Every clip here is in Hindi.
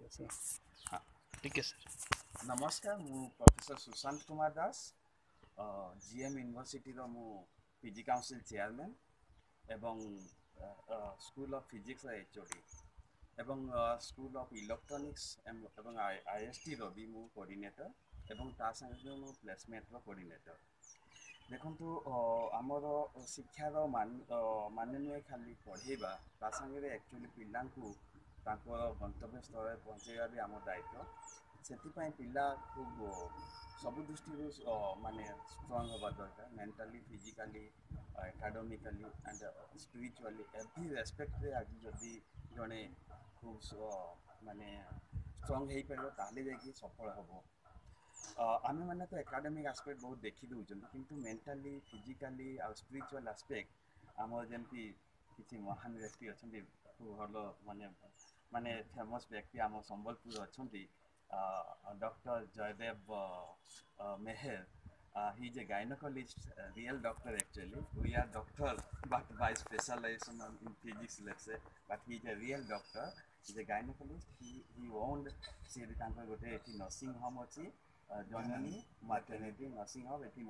हाँ ठीक है सर। नमस्कार मु professor Sushant Kumar Das GM university रो मु पीजी काउंसिल चेयरमैन एवं स्कूल ऑफ फिजिक्स एचओडी एवं स्कूल ऑफ इलेक्ट्रॉनिक्स एवं आईएसटी रो भी मु कोऑर्डिनेटर एवं ता संगे मु प्लेसमेंट रो कोऑर्डिनेटर। देखंतु आमर शिक्षार मान नुहे खाली पढ़ेबा ता संगे एक्चुअली पिलांकु तांको गंतव्य स्थल पहुँचेगा भी आम दायित्व से पिला खूब सब दृष्टि माने स्ट्रंग हवा दरकार mentally physically academically and spiritually every respect रे आज जदि जड़े खूब माने स्ट्रंग हो पार ताले जाकि सफल हम। आम मैंने तो एकाडेमिक आस्पेक्ट बहुत देखी दौरान किंतु मेंटली फिजिकली आ स्पिरिचुअल आस्पेक्ट आम जमी किसी महान व्यक्ति अच्छा भल माने माने फेमस व्यक्ति आम संबलपुर अच्छा doctor Jaydev Meher he is a gynecologist, real doctor actually. We are doctor but by specialization in physics, let's say. But he is a real doctor. He is a gynecologist. He owned से गोटे एटी नर्सिंग होम अच्छी जननी मैटरनिटी नर्सिंग होम ये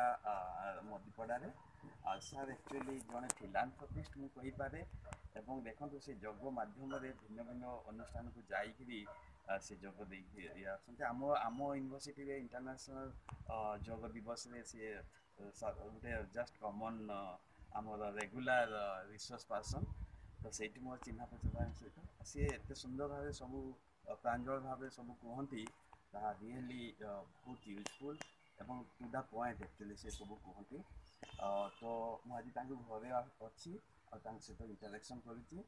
मदीपड़ा सर एक्चुअली जड़े फिलांथ्रोपिस्ट मुझे कहीपे एवं देखो से योग मध्यम भिन्न भिन्न अनुष्ठान को जाकि से जोग दे आम यूनिवर्सिटी इंटरनेशनल योग दिवस सी गोटे जस्ट कमन आम रेगुलर रिसर्च पर्सन तो से मोर चिन्ह परिचय सहित सी एत सुंदर भाव सब प्रांजल भाव सब कहती रियली बहुत यूजफुल एवं टू द पॉइंट एक्चुअली से सब कहती तो मुझे घरे अच्छी सहित इंटरेक्शन करी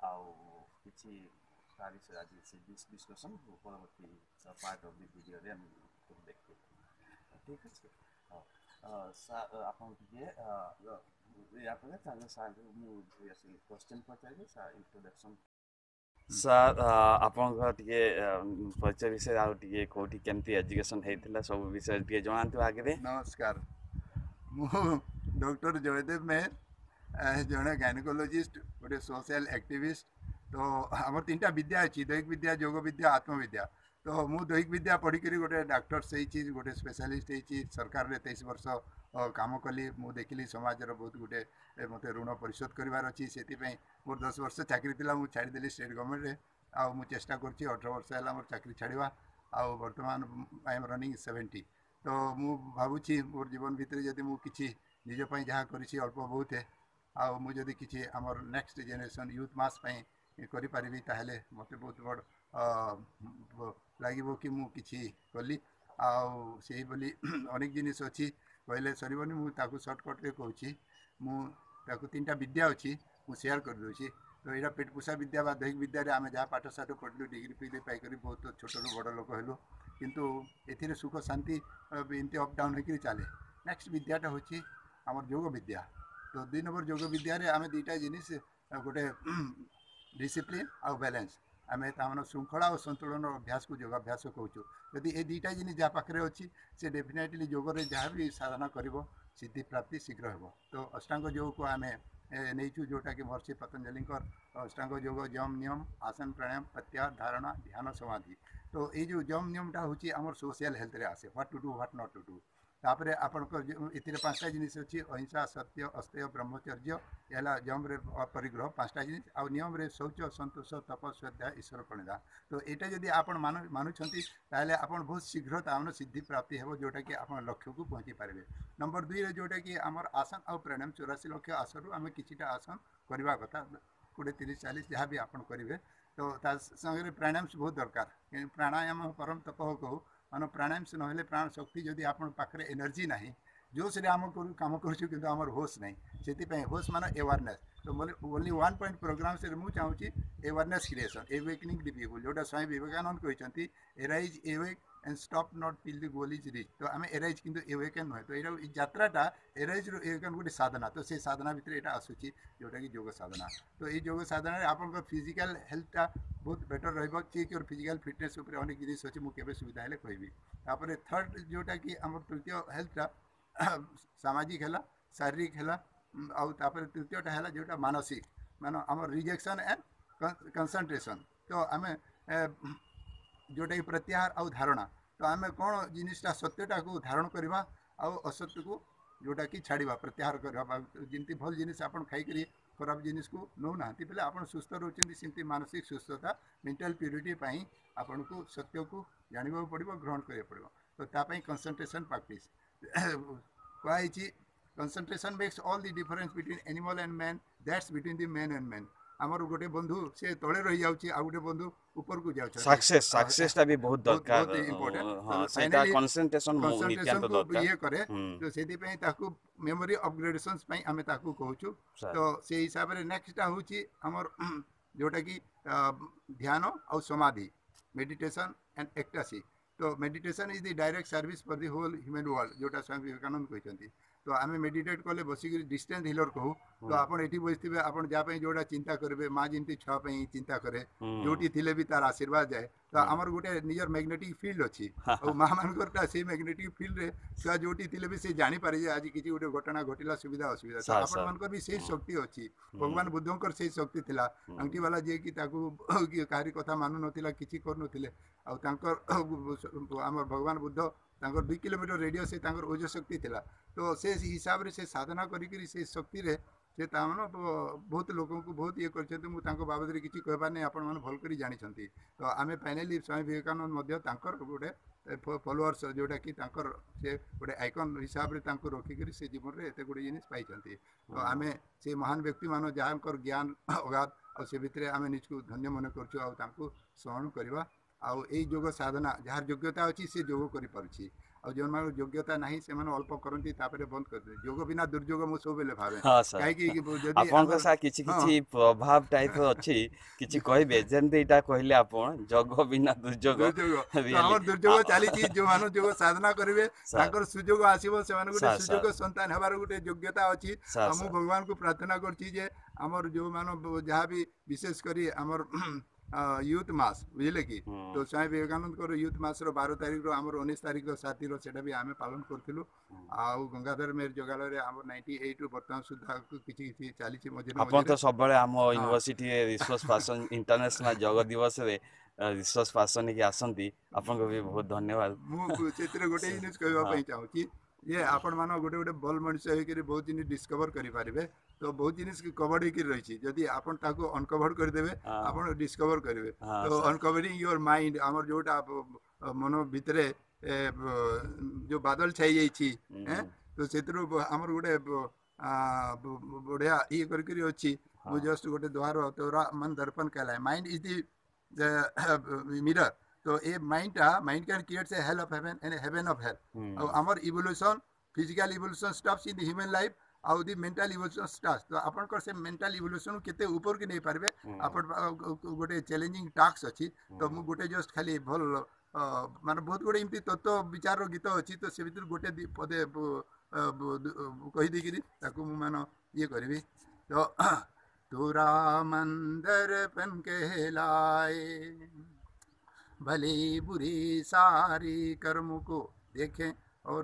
कि आज से डिस्कशन परवर्ती पार्ट ऑफ द वीडियो रे हम देखते ठीक है सर आपन या पर सर क्वेश्चन पचारे सर इंट्रोडक्शन सर आपन परिचय विषय आउे कौटी केमती एजुकेशन होता सब विषय जनातु आगे। नमस्कार मु डॉक्टर जयदेव मेहर जड़े गायनेकोलॉजिस्ट गोटे सोशल एक्टिविस्ट तो आम तीन टा विद्या अच्छी दैहिक विद्या योग विद्या आत्मविद्या तो मु दैहिक विद्या पढ़िक गोटे डाक्टर से गोटे स्पेशलिस्ट होती सरकार रे 23 वर्ष काम कली मु देखिली समाज बहुत गोटे मत ऋण परिशोध करार अच्छी से मोर 10 वर्ष चाकरी थी मुझे छाड़देली स्टेट गवर्नमेंट रे आउ चेष्टा कर 18 वर्ष है मोर चाकरी छाड़ा आउ बर्तमान आई एम रनिंग 70 तो मु भावुची मोर जीवन भितर जदि मु किछि निजपाई जहाँ करिछि अल्प बहुत है आउ मु जदि किछि हमर नेक्स्ट जनरेशन यूथ मास पई करि परिबि ताहेले मते बहुत बड़ लागिबो कि मु किछि कली आउ सेही बोली अनेक जिनिस अछि कहले सरीबनी मु ताकू शॉर्टकट रे कहूछि मु ताकू तीनटा विद्या अछि मु शेयर कर दोछि तो यहाँ पेट पोषा विद्या बा दैहिक विद्या रे आमे जहाँ पाठशाठ पढ़लु डिग्री फिग्री पाइकरी बहुत छोटरू बड़ लोक हेलु किंतु एथिरे सुख शांति एमती अप डाउन होकर चले नेक्स्ट विद्याटा होछि हमर योग विद्या तो 2 नंबर योग विद्या रे आमे दुईटा जिनिस गोटे डिसिप्लिन आउ बैलेंस आम तार श्रृंखला और संतुलन अभ्यास को योगाभ्यास कहूँ जदि ये दुईटा जिन जहाँ पाखे अच्छी से डेफिनेटली योग जहाँ भी साधना कर सिद्धि प्राप्ति शीघ्र हो तो अष्टांग योग को आम नहीं जोटा कि महर्षि पतंजलि अष्टांग योग जम नियम आसन प्राणायाम प्रत्याहार धारणा ध्यान समाधि तो ये जो जम नियमटा हूँ आम सोशल हेल्थ रे आसे what to do what not to do तापर आपंकर ये 5टा जिनिस अच्छी अहिंसा सत्य अस्तेय ब्रह्मचर्य है जम रे परिग्रह 5टा जिनिस आ नियम रे शौच संतोष तप श्रद्धा ईश्वर प्रणिधा तो यहाँ जदि आप मानुंट ताहले आपन बहुत शीघ्र तार सिद्धि प्राप्ति हो जोटा कि आप लक्ष्य को पहुँची पारे। नंबर 2 रे जोटा कि आमर आसन आउ प्राणायाम 84 लक्ष आसन आम किछिटा आसन करवा कथा 20 30 40 जहाँ भी आप करेंगे तो संगे प्राणायाम बहुत दरकार प्राणायाम परम तप कहू मान प्राणायाम से ना प्राण शक्ति जदि आप पाखे एनर्जी ना जोश आम कम कर होश ना से होश मान अवेयरनेस तो ओनली 1 पॉइंट प्रोग्राम से मुझे चाहूँगी awareness creation awakening the people जोटा स्वामी विवेकानंद कहते arise awake and stop not till the goal is reach तो आम एराइज किंतु एवेकन नुहे तो यहाँ यात्राटा एराइज एवेकन गोटे साधना तो से साधना भितर यहाँ आसूची जोटा कि योग साधना तो ये योग साधना आप फिजिकल हेल्थटा बहुत बेटर रही और फिजिकल फिटनेस उपर अनेक जिनिस अच्छे मुझे सुविधा है कहबी तापर थर्ड जोटा कि आम तृतीय हेल्थटा सामाजिक है शारीरिक है आउे तृतीयटा है जोटा मानसिक मान आम रिजेक्शन एंड कंसंट्रेशन तो आम जोटा कि प्रत्याहार आउ धारणा तो आम कौन जिनटा सत्यटा को धारण करवा आउ असत्य को जोटा कि छाड़ा प्रत्याहार करवा जमी भल जिनिस आप खाई खराब जिनिस को नौ ना बेले आप सुस्थ रोचंती सेमती मानसिक सुस्थता मेंटल प्यूरिटी आपन को सत्य को जानवा पड़ो ग्रहण करा पड़ो तो तापाई कंसंट्रेशन प्रैक्टिस कही concentration makes all the difference between animal and man that's between the man and man आमर गोटे बंधु से तले रही जाउची आ गोटे बंधु ऊपर को जाउछ सक्सेस टा भी बहुत दरकार बहुत इम्पोर्टेंट हां सेटा कंसंट्रेशन कंसंट्रेशन को दरकार ये करे तो सेति पई ताकू मेमोरी अपग्रेडेशंस पई हमें ताकू कहूछु तो से हिसाब रे नेक्स्ट टा होची हमर जोटा कि ध्यान और समाधि मेडिटेशन एंड एक्टासी तो meditation is the direct service for the whole human world जोटा स्वामी विवेकानंद कहते तो आम मेडिटेट कले बसिक डिस्टेंस हिलर कहू तो आप बसते आप जहाँ जोटा चिंता करेंगे माँ जमी छुआई चिंता करे जोटी थिले भी तार आशीर्वाद जाए तो आमर गोटे निजर मैग्नेटिक फील्ड अच्छी और माँ मानकर से मैग्नेटिक फील्ड रे छुआ जोटी थिले भी से जानी पारे आज किसी गोटे घटना घटिला सुविधा असुविधा तो आपण मानकर भी से शक्ति अच्छी भगवान बुद्धंकर से शक्ति थिला अंगठी वाला जे कि ताकू काहारी कथा मानु नथिला किछि कर नथिले आ तांकर आमर भगवान बुद्ध तांकर 2 किलोमीटर रेडियस से तांकर ओज शक्ति थिला तो से हिसाब रे से साधना करी से शक्ति रे से तामन बहुत लोगों को बहुत ये करछन्ते मु तांको बाबद रे किछि कहबा नै आपण मन भल करी जानि छन्ती तो आमे फाइनली स्वामी विवेकानंद मध्य तांकर गोटे फॉलोअर्स जोटा कि तांकर से गोटे आइकन हिसाब रे तांको रखी करी से जीवन रे एते गोटे जिनिस पाई छन्ती तो आमे से महान व्यक्ति मानो जाकर ज्ञान अगाध और से भितरे आमे निजको धन्य मन करछु आ तांको स्मरण करबा आउ ए योग साधना जार योग्यता अच्छी से योग करि और जो मान योग्यता नहीं से माने अल्प करंती तापरे बंद कर योग बिना दुर्योग मु सब बेले भावे काई कि जदी आपन सा किछि किछि प्रभाव टाइप अछि किछि कहबे जेंते इटा कहले आपन योग बिना दुर्योग हमर दुर्योग चाली छी जो मानो योग साधना करिवे ताकर सुयोग आसीबो से माने गुटे सुयोग संतान हबार गुटे योग्यता अछि हम भगवान को प्रार्थना करछि जे हमर जो मानो जहाँ भी विशेष करी हमर यूथ मास बुझे कि तो स्वामी विवेकानंद को यूथ मास 12 तारीख रो हमर 19 तारीख रो साथी रो सेटा भी आमे पालन करथिलु आ गंगाधर मेर जगाल रे हमर 98 वर्तमान सुधा किछि किछि चाली छी मजे आपन तो सब बळे हम यूनिवर्सिटी रिसोर्स पर्सन इंटरनेशनल योग दिवस रे रिसोर्स पर्सन के आसंती आपन को भी बहुत धन्यवाद मु चित्र गोटे जिनिस कहबा पई चाहू छी ये आपण मानो गोटे गोटे बल मनुष्य होई के बहुत जिनिस डिस्कवर करि पारिबे तो बहुत जिनिस कवर्ड होकर रही जदि आपन ताको अनकवर्ड कर देबे आपन डिस्कवर करिवे तो अनकवरिंग योर माइंड हमर जोटा मन भितरे जो बादल छाई जाई छी तो सेतरो हमर गोटे बढ़िया ये करकरी अछि वो जस्ट गोटे द्वार तोरा मन दर्पण कहलाय माइंड इज द मिरर तो a mind can create a hell of heaven and heaven of hell और हमर evolution physical evolution stops in the human life आउ दी मेंटल इवोल्यूशन स्टार्ट तो आपन से मेंटल इवोल्यूशन केते ऊपर के नहीं पारबे आपन गोटे चैलेंजिंग टास्क अछि तो मु गोटे जस्ट खाली भल माने बहुत गोटे इमती तत्व विचार रो गीत अछि तो से भीतर गोटे पदे कहि देगिरी ताकू मु मानो ये करबी तो तोरा मंदर पन कहलाए भले बुरे सारे कर्म को देखें और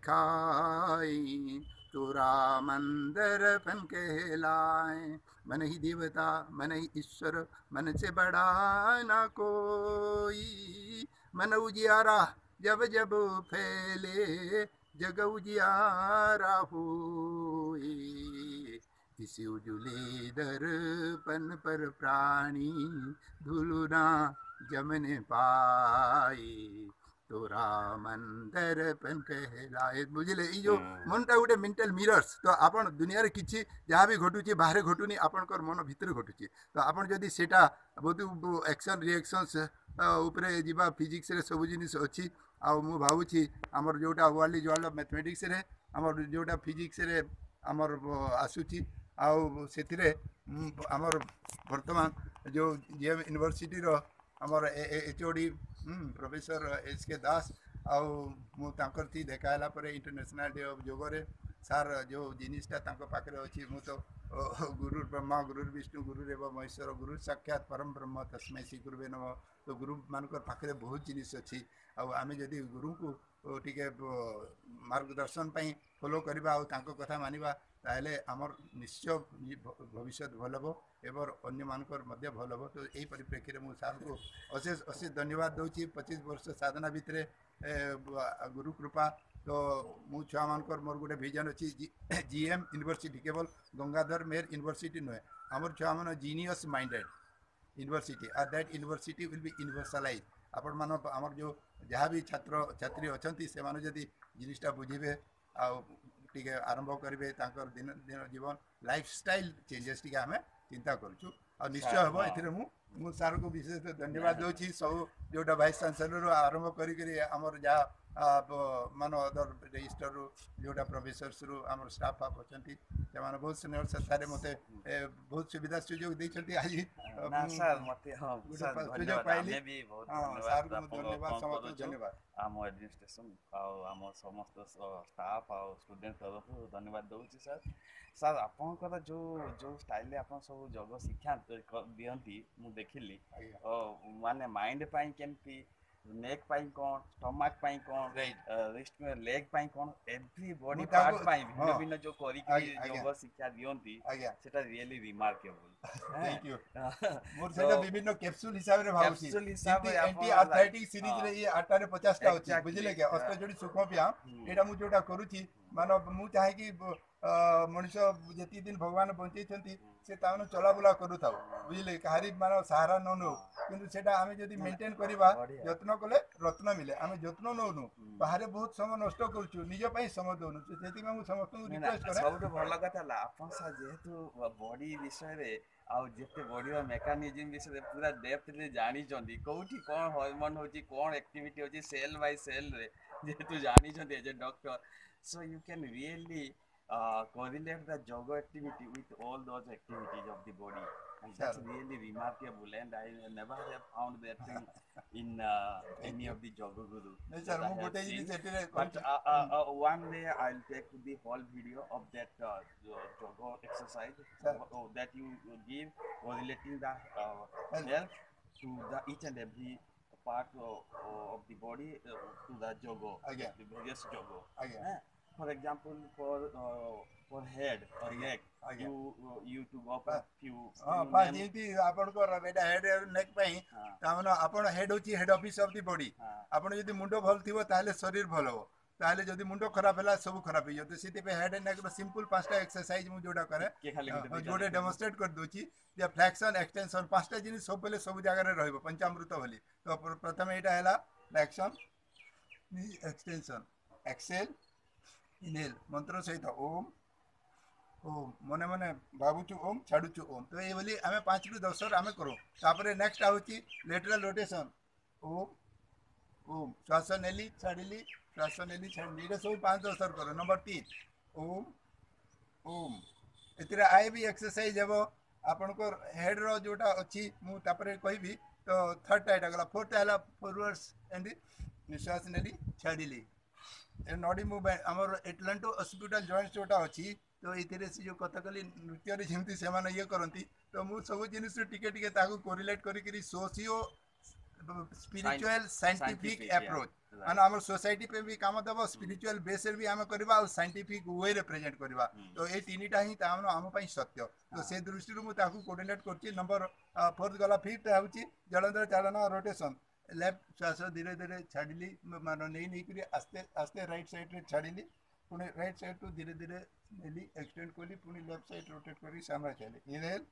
दिखाई तोरा मंदिर पन कहलाए मन ही देवता मन ही ईश्वर मन से बड़ा ना कोई मन उजियारा जब जब फैले जग उजियारा होए इसी उजुले दर्पण पर प्राणी धुलना जमने पाए तोरा मंदिर पन कहलाए बुझले ई जो मनटा गोटे मेंटल मिरर्स तो आपण दुनिया रे किछि जहाँ भी घटुची बाहर घटुनी आपनकर मन भीतर घटुची तो आपण जदि सेटा बहुत एक्शन रिएक्शंस ऊपरे जीवा फिजिक्स रे सब जिनिस अछि आ मु भाबुची हमर जोटा world is world of mathematics रे हमर जोटा फिजिक्स रे हमर आसुची आ सेथिरे हमर वर्तमान जो जे यूनिवर्सिटी रो हमर एचओडी प्रोफेसर एस के दास आउ मु तांकर थी देखाला पर इंटरनेशनल डे ऑफ योग रे सार जो जिनिसटा तांको पाखरे अछि मु तो गुरु ब्रह्मा गुरु विष्णु गुरु रेव महेश्वर गुरु साक्षात परम ब्रह्म तस्मै श्री गुरुवे नमः तो गुरु मानकर पाखरे बहुत जिनिस अछि आ आमे जदि गुरु को टिके मार्गदर्शन पई फॉलो करबा आ तांको कथा मानिबा ताहले आमर निश्चय भविष्य भल हो एवं अन्य मानकर मध्य भल हो। तो यही परिप्रेक्षी में सार को अशेष अशेष धन्यवाद दूची 25 वर्ष साधना भितर गुरु कृपा। तो मु छुआ मानकर मोर गोटे विजन अच्छी जीएम यूनिवर्सिटी केवल गंगाधर मेहर यूनिवर्सिटी नुहे आमर छुआ मान जीनियस माइंडेड यूनिवर्सिटी और that university will be universalize. आपण मान आमर जो जहाँ भी छात्र छात्री अच्छा से जदि जिनिसटा बुझे टे आरंभ करेंगे दिन दिन जीवन लाइफस्टाइल चेंजेस टी आम चिंता करूँ और निश्चय हम ए मु सार को विशेष धन्यवाद दूसरी सब जोटा वाइस चांसलर आरंभ करमर जहाँ मान अदर रजिस्टर जोटा प्रोफेसर्स रु आम स्टाफ आप अच्छा से बहुत स्नेह श्रद्धा मत बहुत सुविधा सुजोग देते आज सुजोग पाइली। हाँ सार को धन्यवाद समस्त धन्यवाद आम एडमिनिस्ट्रेशन आम समस्त स्टाफ आ स्टूडेंट तरफ धन्यवाद दूसरी सर। सर आपंकर जो जो स्टाइल आप सब योग शिक्षा दिखती मुझे देखिली माने माइंड केमती नेक पाई कौन स्टमक पाई कौन रिस्ट में लेग पाई कौन एवरी बॉडी पार्ट पाई भिन्न भिन्न जो करी योग शिक्षा दियंती सेटा रियली रिमार्केबल। थैंक यू मोर सेटा विभिन्न कैप्सूल हिसाब रे भाउसी कैप्सूल हिसाब रे एंटी आर्थराइटिक सीरीज रे ये 8 रे 50 टा होची बुझिले के अष्ट जोड़ी सुखम व्यायाम एटा मु जोटा करूची मानो मु चाहे कि मनुष्य जति दिन भगवान बंचे से तावन चलाबुला करू था बुझिले कहारी मान सहारा न नो किंतु सेटा आमे जदि मेंटेन करबा यत्न कले रत्न मिले आमे यत्न नोनु बाहर बहुत समय नष्ट करछु निज पई समय दोनु सेति में मु समस्त रिक्वेस्ट करे सबटो भल कथा ला आपन सा जेहेतु बॉडी विषय रे आ जेते बॉडी रो मेकानिज्म विषय पूरा डेप्थ रे जानि चंदी कोठी कोन हार्मोन होची कोन एक्टिविटी होची सेल बाय सेल रे जेहेतु जानि चंदी as a doctor so you can really correlate the yoga activity with all those activities of the body and that's really remarkable and I never have found that thing in any of the yoga guru but one day I'll take the whole video of that yoga exercise that you give correlating the health to the each and every part of the body to the yoga the various yoga for example for head or neck you to go up a few जेती आपण को बेटा हेड और नेक पई तामन आपण हेड होची head office of the body आपण जदी मुंडो भल थिवो ताले शरीर भल हो ताले जदी मुंडो खराब हैला सब खराब हो जते सिटी पे हेड एंड नेक रो सिंपल पांचटा एक्सरसाइज मु जोडा करे जोडे डेमोंस्ट्रेट कर दोची जे फ्लेक्शन एक्सटेंशन पांचटा जिनिस सब पहले सब जगह रे रहइबो पंचामृत भली। तो प्रथम एटा हैला फ्लेक्शन एक्सटेंशन एक्सेल इनहेल मंत्र सहित ओम ओम मने मने भाबुचु ओम छाडुचु ओम। तो ये बोली आमे 5 रु 10 आमे करो तापरे नेक्स्ट आउची लेटरल रोटेशन ओम ओम श्वास नेली छाडिली एटा सब 5-10 करो। नंबर 3 ओम ओम एतिरा आए भी एक्सरसाइज हेबो आपन को हेड रो जोटा अछि मु तापरे कहबी। तो थर्ड टाइट गला फोर्थ हैला फॉरवर्ड्स एंड निश्वास नेली छाडिली नॉडी मूवमेंट आमर एटलांटो हॉस्पिटल जॉइंट जोटा अच्छी। तो ये से जो कथकली नृत्य जमी से ये करती तो मुझे सब जिनिस टिके टिके ताकू कोरिलेट करी सोशियो स्पिरिचुअल साइंटिफिक अप्रोच माने आम सोसाइटी पे भी काम देव स्पिरिचुअल बेस भी आम करवा और साइंटिफिक वे रिप्रेजेंट करवा। तो ये तीनटा ही आम सत्य। तो से दृष्टि मुझे कोऑर्डिनेट कर। नंबर 4 गला 5th हूँ जलंधर चालन रोटेशन लेफ्ट श्वास धीरे धीरे छाड़ी मान नहीं आस्ते आस्ते राइट साइड रे छाड़ी पुणी राइट साइड टू धीरे धीरे नेली एक्सटेंड कली पुणी लेफ्ट साइड रोटेट करी सामने चली इनहेल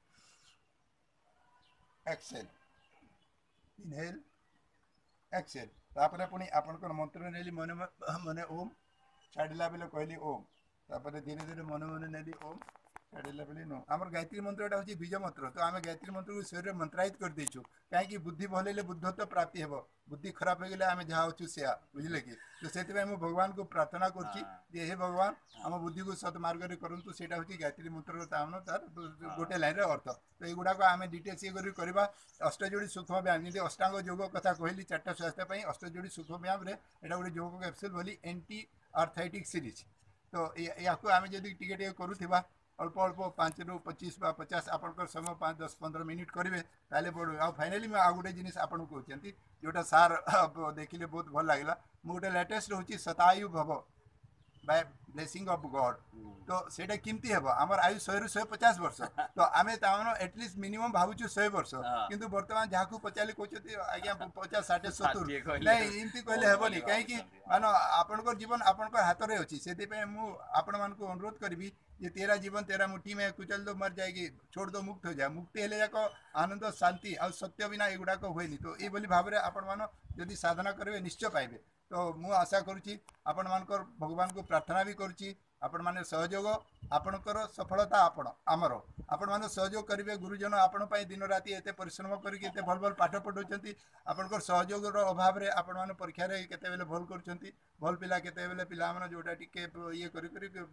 एक्सेल इनहेल एक्सेल तापर पुणी आपन मंत्र नेली मन मने ओम छाड़ला बेले कहली ओम तापर धीरे धीरे मन मन नेली ओम छाड़ला बेले नो आमर गायत्री मंत्रटा होची बीज मंत्र। तो आम गायत्री मंत्र को शरीर मंत्रायित कर देछु कहीं बुद्धि भले बुद्धत्व प्राप्ति हेबो बुद्धि खराब हो गले आम जहाँ अच्छु से बुझले कि। तो से भगवान को प्रार्थना करछि जे हे भगवान आम बुद्धि को सत मार्ग रे करंतु सेटा होची गायत्री मंत्र तामन तार गोटे लाइन रे अर्थ। तो ये गुडा को आम डिटेल्स ये करी करबा। अष्टजोड़ी सूक्ष्म व्यायाम जे अष्टांग योग कथा कहली 4टा स्वास्थ्य पई अष्टजोड़ी सूक्ष्म व्यायाम रे एटा गोटे योग कैप्सूल बोली एंटी आर्थराइटिक सीरीज। तो या को आम जदी टिके टिके करूथिबा अल्प अल्प 5 रु 25 बा 50 आपनकर समय 5-10-15 मिनिट करेंगे ताले बढ़ो। आ फाइनाली मैं आ गोटे जिनिस आपन को कहते जोटा सार देखिले बहुत भल लागला। मु गोटे लेटेस्ट होची शतायु भव बाय ब्लेसिंग ऑफ गॉड तो सेटा किमती हेबो हमर आयु 100 रु 150 वर्ष तो आमे तामनो एटलीस्ट मिनिमम भाबुछु 100 वर्ष किंतु वर्तमान जाकू पचाली कोचती आज्ञा 50 60 70 नहीं इमती कहले हेबोनी काहे कि मानो आपनकर जीवन आपनकर हाथ रे अछि सेति पे मु आपण मान को अनुरोध करबी ये तेरा जीवन तेरा मुट्ठी में कुचल दो मर जाएगी छोड़ दो मुक्त हो जा मुक्ति हेले जाको आनंद शांति और सत्य बिना एगुडा को होइनी तो ए बोली भाबरे आपण मानो यदि साधना करबे निश्चय पाइबे तो मु आशा करूची आपण मानकर भगवान को प्रार्थना भी करूची आपण माने सहयोग आपणकर सफलता आपण आमर आपण माने सहयोग करिवे गुरुजन आपण पई दिन राति एते परिश्रम करिके एते भल भल पाठ पढौचंती आपणकर सहयोग रो अभाव रे आपण माने परीक्षा रे केते बेले भल करचंती भल पिला केते बेले पिला माने जोटा टिके ये करि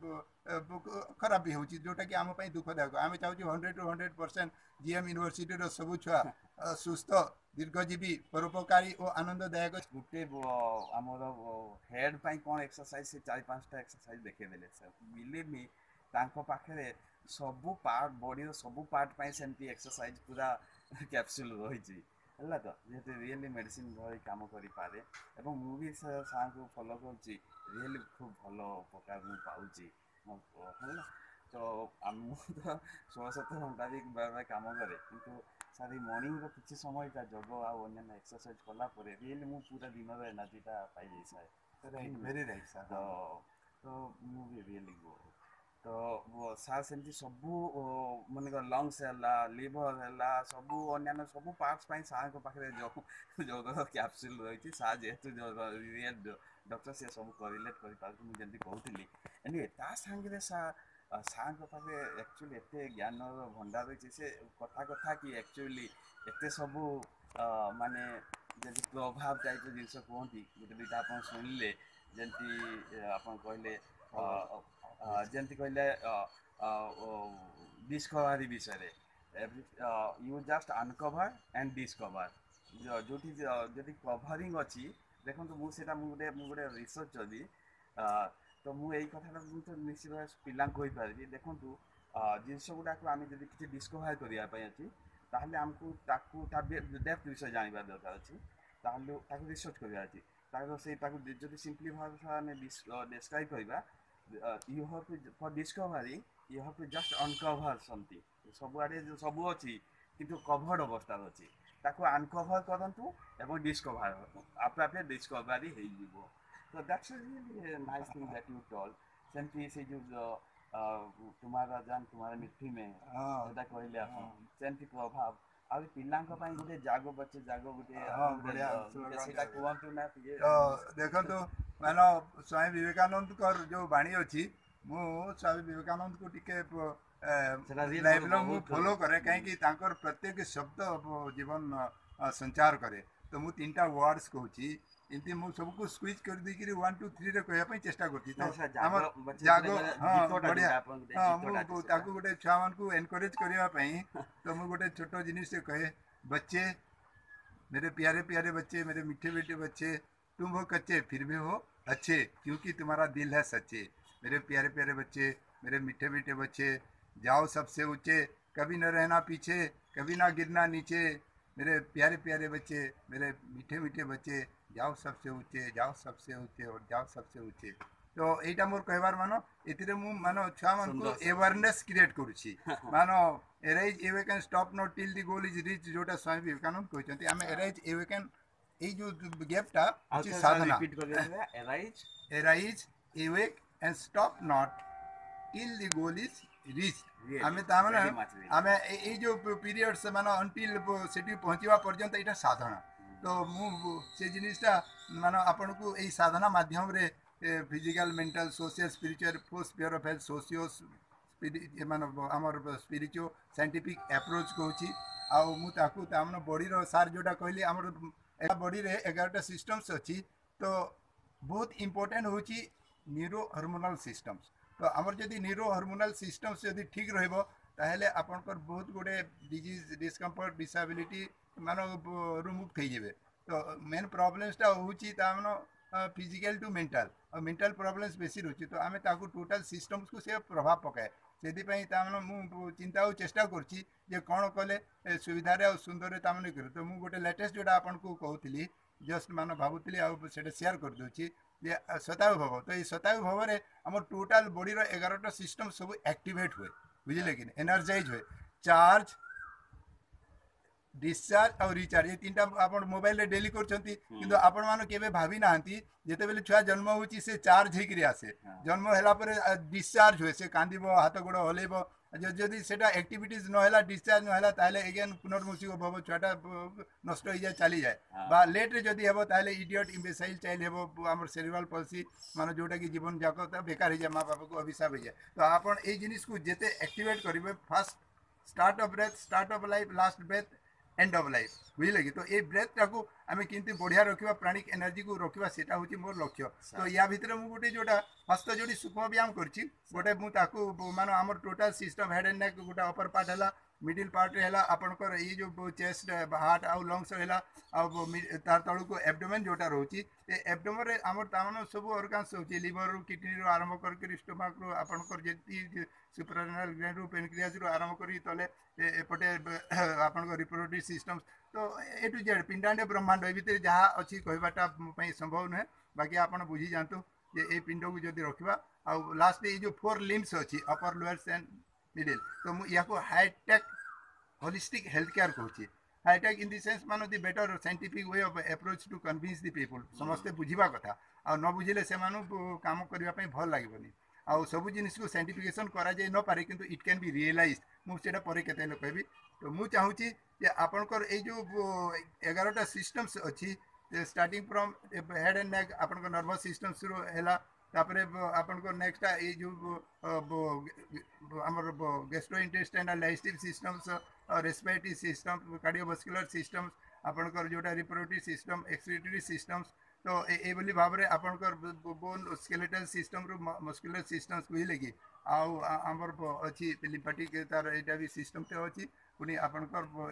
खराब भी होची जोटा कि आम पई दुखदायक आमे चाहूची 100 टू 100% जीएम यूनिवर्सिटी रो सब छुआ सुस्थ दीर्घजीवी परोपकारी और आनंददायक गुटे आमर हेड पाई कोन एक्सरसाइज से 4-5टा एक्सरसाइज देखे देले सर बिलीव मी तांको पाखरे सबु पार्ट बॉडी रो सबु पार्ट पाई सेमती एक्सरसाइज पूरा कैप्सूल रहिची हला तो जेते रियली मेडिसिन भई काम करि पारे एवं मु भी सां को फॉलो करची रियली खूब भलो उपकार मु पाउची हला तो हम तो 16-17 घंटा भी बार काम करे किंतु सारी मॉर्निंग रो किछि समय का जग आ अन्य एक्सरसाइज कला परे रियली मु पूरा दिन रो एनर्जीटा पाई जाई साय राइट वेरी राइट सर तो मु भी रियली गो तो वो सार सेमती सबु मन लंग्स हैला लिवर हैला सबु अन्य सबु पार्ट्स पाई सार को पाखरे जो कैप्सूल रही सार जेतु जो रियल डॉक्टर से सब कोरिलेट करि पार मु जंती कहउतली एनी ता संगे सार को पाखे एक्चुअली एते ज्ञान भंडार रही से कथा कथा कि एक्चुअली एते सबु माने जदि प्रभाव टाइप जिनस कहती गोटे दुईटा आप शुणिले जंती आप कहले जंती कहले डिस्कवरी विषय you just uncover and discover जो जदि कवरिंग अच्छी देखो मुझे गोटे रिसर्च जदि तो मुझे कथा तो निश्चित भाव पिला पारि देखूँ जिनस गुड़ाक आम जब किसी डिस्कवर करने अच्छी ताहले आमको डेप्थ विषय जानवर दरकार अच्छी रिसर्च करवा अच्छी जब सिंपली भाव आम डिस्क्राइब करवा you have to for discovery you have to just uncover something सबुआड़े सब अच्छी किंतु कवर्ड अवस्था अच्छी ताको अनकवर करंतु एवं डिस्कवर आपे आपे डिस्कवरी हो तो that's really nice thing that you told सेमती से जो तुम्हारा जान तुम्हारा मिट्टी में जोटा कहले आप सेमती प्रभाव आ पिलांक पई गोटे जागो बच्चे जागो गोटे बढ़िया सेटा कहंतु ना देखो मानो स्वामी विवेकानंद कर जो बाणी अच्छी मु स्वामी विवेकानंद को टिके लाइफ लॉन्ग फॉलो करे कहीं प्रत्येक शब्द जीवन संचार करे तो मु 3टा वर्ड्स कहूची इनती मु सबको स्क्वीज कर दी कि 1 2 3 रे कहया पई चेष्टा करती तो हमर जागो हां बढ़िया हां मु ताकू गोटे छुआ मान को एनकरेज करिया पई तो मु गोटे छोटो जिनिस से कहे बच्चे मेरे प्यारे प्यारे बच्चे मेरे मीठे मीठे बच्चे तुम हो कच्चे फिर भी हो अच्छे क्योंकि तुम्हारा दिल है सच्चे मेरे प्यारे प्यारे बच्चे मेरे मीठे मीठे बच्चे जाओ सबसे ऊंचे कभी न रहना पीछे कभी ना गिरना नीचे मेरे प्यारे प्यारे बच्चे मेरे मीठे मीठे बच्चे जाओ सबसे ऊंचे जाओ सबसे ऊंचे और जाओ सबसे ऊंचे तो एटा मोर कहबार मानो एतिरे मु मानो छुआ मान को अवेयरनेस क्रिएट करूची मानो arise awake can stop not till the goal is reach जोटा स्वामी विवेकानंद कहचंती आमे एराइज एवे कैन ए जो गैपटा अछि साधना रिपीट कर देबे arise awake and stop not till the goal is reach आमे तामने आमे ए जो पीरियड्स मानो अंटिल सेठी पहुंचीवा पर्यंत एटा साधना तो मु से जिनिसटा मानो आपन को ए साधना माध्यम रे physical mental social spiritual four sphere of health socio मानो हमर स्पिरिचुअल साइंटिफिक अप्रोच कहूची आ मु ताकू तामनो बॉडी रो सार जोटा कहली हमर बॉडी रे 11टा सिस्टम्स अछि तो बहुत इंपोर्टेंट होची न्यूरो हार्मोनल सिस्टम्स तो हमर जदि न्यूरो हार्मोनल सिस्टम्स जदि ठीक रहबो ताहले आपनकर बहुत गुडे डिजीज डिस्कम्फर्ट डिसेबिलिटी मानो मुक्त हो जाए तो मेन प्रॉब्लम्सटा होची तामनो फिजिकल टू मेंटल और मेंटल प्रॉब्लम्स बेसी रोची तो आमे ताकू टोटल सिस्टम्स को से प्रभाव पकाए से तामनो मु चिंता और चेष्टा करची जे कोन कले सुविधा रे और सुंदर रे तामने कर तो मु गोटे लेटेस्ट जोटा आपन को कहउतली जस्ट मानो भाबुतली आ सेटा शेयर कर दोची जे शतायु भव तो ये शतायु भव रे हमर टोटल बॉडी रो 11टा सिस्टम सब एक्टिवेट हुए बुझिले कि एनर्जाइज हुए चार्ज डिस्चार्ज और रिचार्ज ये तीनटा आपण मोबाइल रे डेली करछंती किंतु आपण मानो केबे भाबी नाहंती जेते बेले छुआ जन्म होची से चार्ज हेकरी आसे जन्म होला पर डिस्चार्ज हुए से कांदीबो हाथ गोड़ हलेबो जदि सेटा एक्टिविटीज न होला डिस्चार्ज न होला ताले अगेन पुनर्मुसिक भव छुआटा नष्ट हो जाए चली जाए बा लेट रे जदि हेबो ताले इडियट इम्बेसाइल चाइल्ड हेबो हमर सेरिब्रल पल्सी मानो जोटा कि जीवन जाको त बेकार हो जाए माँ बाप को अभिशाप हो जाए तो आपण ए जिनिस को जेते एक्टिवेट करिवे first start of breath start of life last breath end of life बुझे कि तो ये ब्रेथ टाको आम केमती बढ़िया रखा प्राणिक एनर्जी को रखा सेटा हूँ मोर लक्ष्य तो या भितर मुझे गोटे जोटा हस्त जोड़ी सूक्ष्म व्यायाम करी गोटे मुझे मान आम total system head and neck गोटे अपर पार्ट है मिडिल पार्ट रे है आपंकर ये जो चेस्ट हार्ट आउ लंग्स है तार तलू को एब्डोमेन जोटा रोचे एब्डोमेन आम तामान सब ऑर्गन्स होची लिवर रू किडनी रू आरंभ कर स्टोमक रू आपंकर जी सुप्रारेनल ग्लैंड रू पेनक्रियास रू आरंभ करी तले एपटे आपंकर रिप्रोडक्टिव सिस्टम तो ए टू जेड पिंडांड ब्रह्मांड ए भितर जहाँ अच्छी कहवाटा संभव नुहे बाकी आपड़ बुझी जातु जे ए पिंड को जब रखा आउ लास्ट ये जो 4 लिम्स अच्छी अपर लोअर्स एंड मिडिल तो मुझे हाईटेक होलिस्टिक हेल्थ केयर कहूँ हाईटेक इन द सेंस मान the better scientific way of approach to convince the people समस्ते बुझा कथा आ न बुझे से काम करने भल लगभग आउ सब जिन को साइंटिफिकेशन करा जाए न पारे किंतु इट कैन बी रियलाइज मुझे पर केते कहबी तो मुझे चाहूँगी जे आपनकर ए जो 11टा सिस्टम्स अच्छी starting from head and neck आपनकर नर्वस सिस्टम शुरू है तापरे आपनकर नेक्स्ट ये जो हमर gastrointestinal digestive systems respiratory system cardiovascular systems आपनकर जोटा रिप्रोडक्टिव सिस्टम एक्सक्रीटरी सिस्टम्स तो ये भाव में आपनकर बोन स्केलेटल सिस्टम रू मस्कुलर सिस्टम्स बुझे कि आमर अच्छी लिम्फेटिक तार यहाँ भी सिस्टम तो अच्छी पुणी आपनकर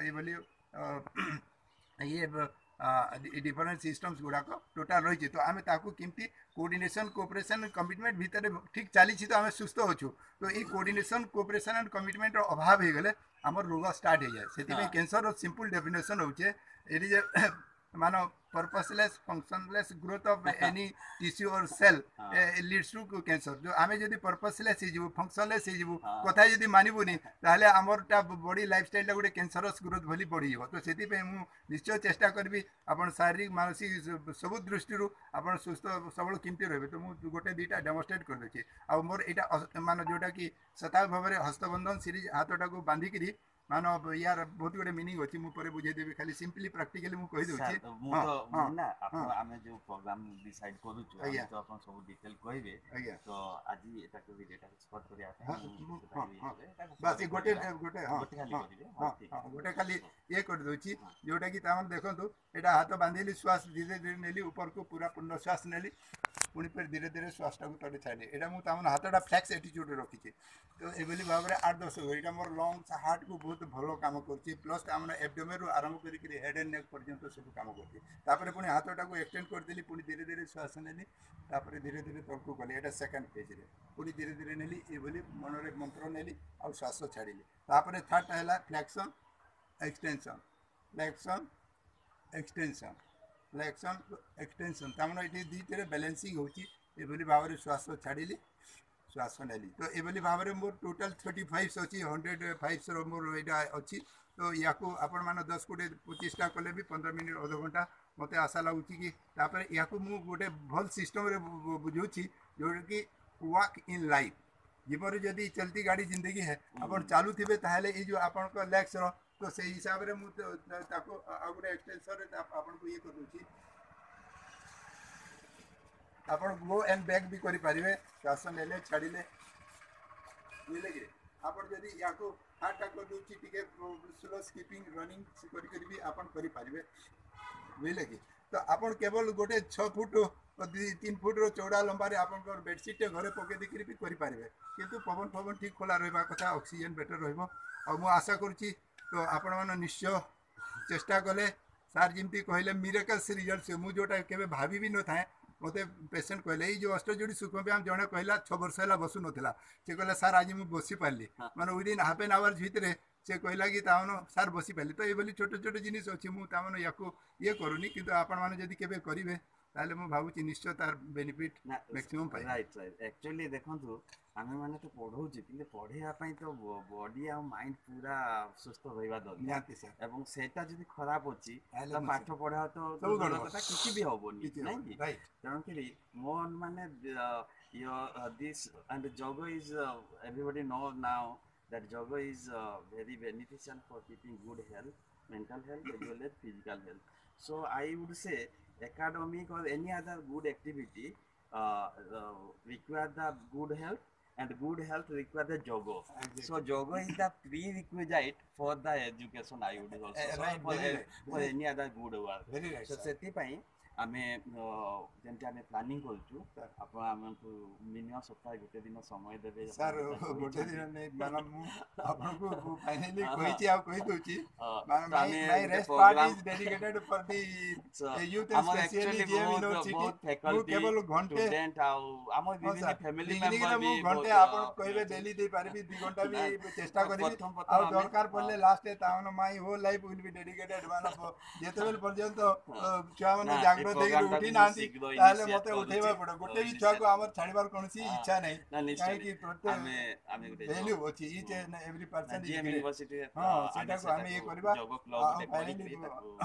ये डिफरेंट सिस्टम्स गुड़ाक टोटाल रही तो आम केमती कोऑर्डिनेशन कोऑपरेशन कमिटमेंट भितर ठीक चली तो आम सुस्थ अच्छु तो ये कोऑर्डिनेशन कोऑपरेशन एंड कमिटमेंट अभाव हो गले आम रोग स्टार्ट हो जाए से कैंसर सिंपल डेफिनेशन होचे ये मानो purposeless functionless growth of any tissue और सेल लीड्स टू कैंसर जो आम जब पर्पसलेस हो फंक्शनलेस हो कथा जब मानबुनी ताहले आमरटा बॉडी लाइफस्टाइल गोटे कैंसरस ग्रोथ भली बढ़ी तो से निश्चय चेष्टा करी आप शारीरिक मानसिक सब दृष्टि आप सुस्थ सबल केमती रहे तो मुझे गोटे दुईटा डेमोन्स्ट्रेट कर दूसरी आ मोर यहाँ मान जोटा कि शताब्दी भाव में हस्तबंधन सीरीज हाथटा को बांधिकी मान यार बहुत गुटे मीनिंग अच्छी मुझे बुझेदेवी खाली सिंपली प्रैक्टिकली मुझे कहीदे आम जो प्रोग्राम डिसाइड करूँ तो आप सब डिटेल कहे तो आज स्पॉट बस गोटे गोटे गोटे खाली ये कर दूची जोटा कि देखो यहाँ हाथ बांधिली श्वास धीरे धीरे नेली ऊपर को पूरा पूर्ण श्वास नेली पुणी फिर धीरे धीरे श्वास टाक तले छाड़ी यहाँ मुझे हाथटा फ्लैक्स एटीट्यूड रखी तो ये भाव में 8-10 यहाँ मोर लंग्स हार्ट को बहुत भल कम कर प्लस आम एब्डोमेन रू आरंभ कर हेड एंड नेक पर्यंत सब कम कर पुणी हाथटा को एक्सटेंड करदेली पुणी धीरे धीरे श्वास नेली धीरे धीरे तलक गली यहाँ सेकेंड फेज रे पुणी धीरे धीरे नेली ये मन में मंत्र नेली आ श्वास छाड़ी थर्ड है flexion extension flexion extension flexion extension तमाने ये दुईटे बैलेंसिंग होली भाव में श्वास छाड़ी श्वास नेली तो ये भाव में मोर टोटाल 35 अच्छी 105 मोर यहाँ अच्छी तो या आपण मान 10 कोटे 25टा कले भी 15 मिनट अध घंटा मत आशा लगुच कि या गोटे भल सिस्टम बुझे जो कि वॉक इन लाइफ जीवन जदि चलती गाड़ी जिंदगी है आप चालू थे ताहले ये जो आपण लेग्स तो से हिसाब से मुझे गोटे एक्सटेंशन आपको ये कर दूसरी आप गो एंड बैक भी करें श्वास ने छाड़े बुझे कि आप या हार्टा कर दूसरी टी स्लो स्कीपिंग रनिंग करी आप बुझे कि तो आप केवल गोटे 6 फुट 3 फुट चौड़ा लंबा आप बेडसीट घरे पकई देकर भी करेंगे किंतु पवन फवन ठीक खोला रहा कथा ऑक्सीजन बेटर रहा आशा करुँची तो आपण मैंने निश्चय चेष्टा कले सार जमी कहले मिरेकल्स रिजल्ट मुझे जोटा के भाभी भी न था मत पेसेंट कहले जो अष्टजोड़ी सूक्ष्म व्यायाम जड़े कहला 6 वर्ष है बसु नाला से कहला सार आज मुझे बसी पार्ली मैंने विदिन हाफ एन आवर्स भितर से कहला कि सार बसी पार्ली तो ये छोट छोट जिन अच्छी मुझे या ये करूनी कि आपण मैंने जब केवे करेंगे ताले मु भाबुची निश्चय तार बेनिफिट ना मैक्सिमम पाई राइट राइट एक्चुअली देखंतु आमे माने तो पढ़ौची कि पढ़िया पई तो बॉडी आ माइंड पूरा सुस्थ रहइबा दरकार निहाती सर एवं सेटा जदि खराब अछि ताले तो मु पाठ पढ़ा तो सब दूर गड़बड़ कथा किछि भी होबोनी नहीं कि राइट तेणु करी मोर माने your this and yoga is everybody know now that yoga is very beneficial for keeping good health, mental health as well as physical health. So I would say academic or any other good activity require the good health, and good health require the yoga. Exactly. So yoga is the prerequisite for the education, I would also say, right, for, very right, for any other good work. very right, So sir. ସେଥିପାଇଁ ଆମେ ଯେମିତି ଆମେ ପ୍ଲାନିଂ କରୁଛୁ ଆପଣ ଆମକୁ ମିନିମମ୍ ସପ୍ତାହେ ଗୋଟେ ଦିନ ସମୟ ଦେବେ सर गोटे दिन नहीं माना मु आपनको फाइनली कहिची आ कहि दोची my rest part is dedicated for the youth and specially GM university मु केवल घंटे स्टूडेंट आ हम विभिन्न फैमिली बिगिनिंग मेंबर मु भी घंटे आपन कहबे डेली दे पारबी 2 घंटा भी चेष्टा करबी आ दरकार पड़ले लास्ट तावन my whole life will be dedicated माना जेतेबेल पर्यंत छुआ माने जागृत देई उठी नांती ताले मते उठेबा पड़ो गोटे भी छुआ को हमर छाड़ीबार कोनसी इच्छा नहीं काहे कि प्रत्येक वैल्यू अछि each and every person is university हां सेटा को हम ये करबा जोग क्लब फाइनली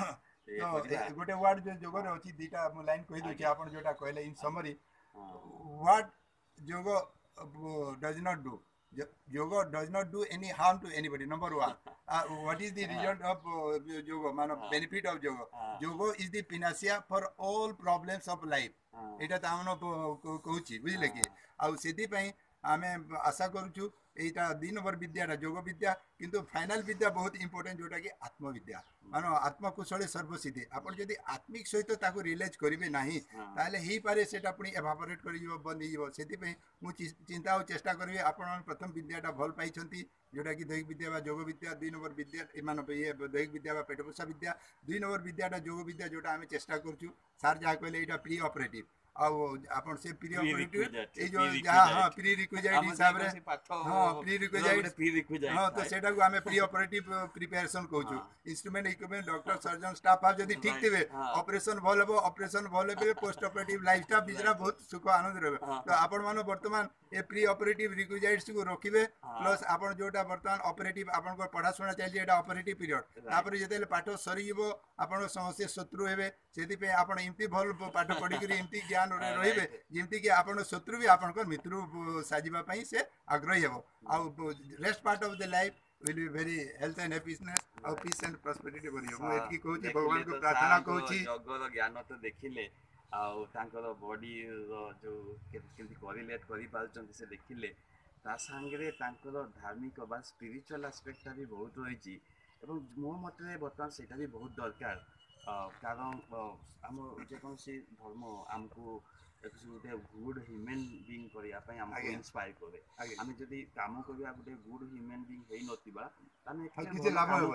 तो गोटे वर्ड जो जोग रे अछि दीटा हम लाइन कहि दउ कि आपण जोटा कहले in summary what yoga does not do yoga does not do any harm to anybody. Number one, what is the result of yoga? Man, benefit of yoga. Yoga is the panacea for all problems of life. এটা তো আমরা কହୁছি বুঝলে কি ଆଉ ସେଥିପାଇଁ ଆମେ ଆଶା କରୁଛୁ ଏଇଟା 2 ନମ୍ବର ବିଦ୍ୟାଟା ଯୋଗ ବିଦ୍ୟା କିନ୍ତୁ ଫାଇନାଲ ବିଦ୍ୟା ବହୁତ ଇମ୍ପୋର୍ଟାଣ୍ଟ ଯୋଉଟା କି ଆତ୍ମବିଦ୍ୟା ମାନେ ଆତ୍ମକୁଶଳେ ସର୍ବସିଦ୍ଧି ଆପଣ ଯଦି ଆତ୍ମିକ ସହିତ ତାକୁ ରିଲେଜ କରିବେ ନାହିଁ ତାହେଲେ ହେଇପାରେ ସେଟା ପୁଣି ଏଭାପୋରେଟ୍ କରିଯିବ ବନ୍ଦ ହେଇଯିବ ସେଥିପାଇଁ ମୁଁ ଚିନ୍ତା ଆଉ ଚେଷ୍ଟା କରିବି ଆପଣମାନେ ପ୍ରଥମ ବିଦ୍ୟାଟା ଭଲ ପାଇଛନ୍ତି जोटा कि दैहिक विद्या योग विद्या 2 नंबर विद्या मान ये दैहिक विद्या पेटपोषा विद्या 2 नंबर विद्याटा योग विद्या जोटा आम चेष्टा करूँ सार जहाँ कहले यहाँ प्री ऑपरेटिव आपन से प्री ऑपरेटिव ए जो जहाँ हाँ प्री रिक्विजिट हिसाब रे हाँ प्री रिक्विजिट हाँ तो सेटा को आम प्री ऑपरेटिव प्रिपरेशन कहूँ instrument equipment doctor surgeon staff आप जब ठीक थे ऑपरेशन भल हे ऑपरेशन भल हे पोस्ट ऑपरेटिव लाइफ स्टाफ बिजरा बहुत सुख आनंद रहे तो आपण मान बर्तमान ए प्री ऑपरेटिव रिक्विजिट्स को रखिबे प्लस आपण जोटा बर्तमान ऑपरेटिव आपण को पढ़ा सुना चलछि एटा ऑपरेटिव पीरियड तापर जेतेले पाठ सरी जीवो आपण समस्या शत्रु हेबे सेति पे आपण इमती भल पाठ पढ़ी करी इमती ज्ञान रहिबे जेमती कि आपण शत्रु भी आपण को मित्र साजिबा पई से आग्रही हेबो आ rest part of the life will be very health and happiness और peace and prosperity बनियो मु एतकी कहूची भगवान को प्रार्थना कहूची जगर ज्ञान तो देखिले आउ तांकर बॉडी जो केमती कोरिलेट करि पालचंती से देखिले ता संगे तांकर धार्मिक बा स्पिरिचुअल एस्पेक्ट भी बहुत रही एवं मो मते बर्तमान सेटा भी बहुत दरकार कारण आम जेकोसी धर्म आमको गोटे गुड ह्यूमन बीइंग करने आमको इंस्पायर करे आम जदि काम करवा गोटे गुड ह्यूमन बीइंग है नथिबा ताने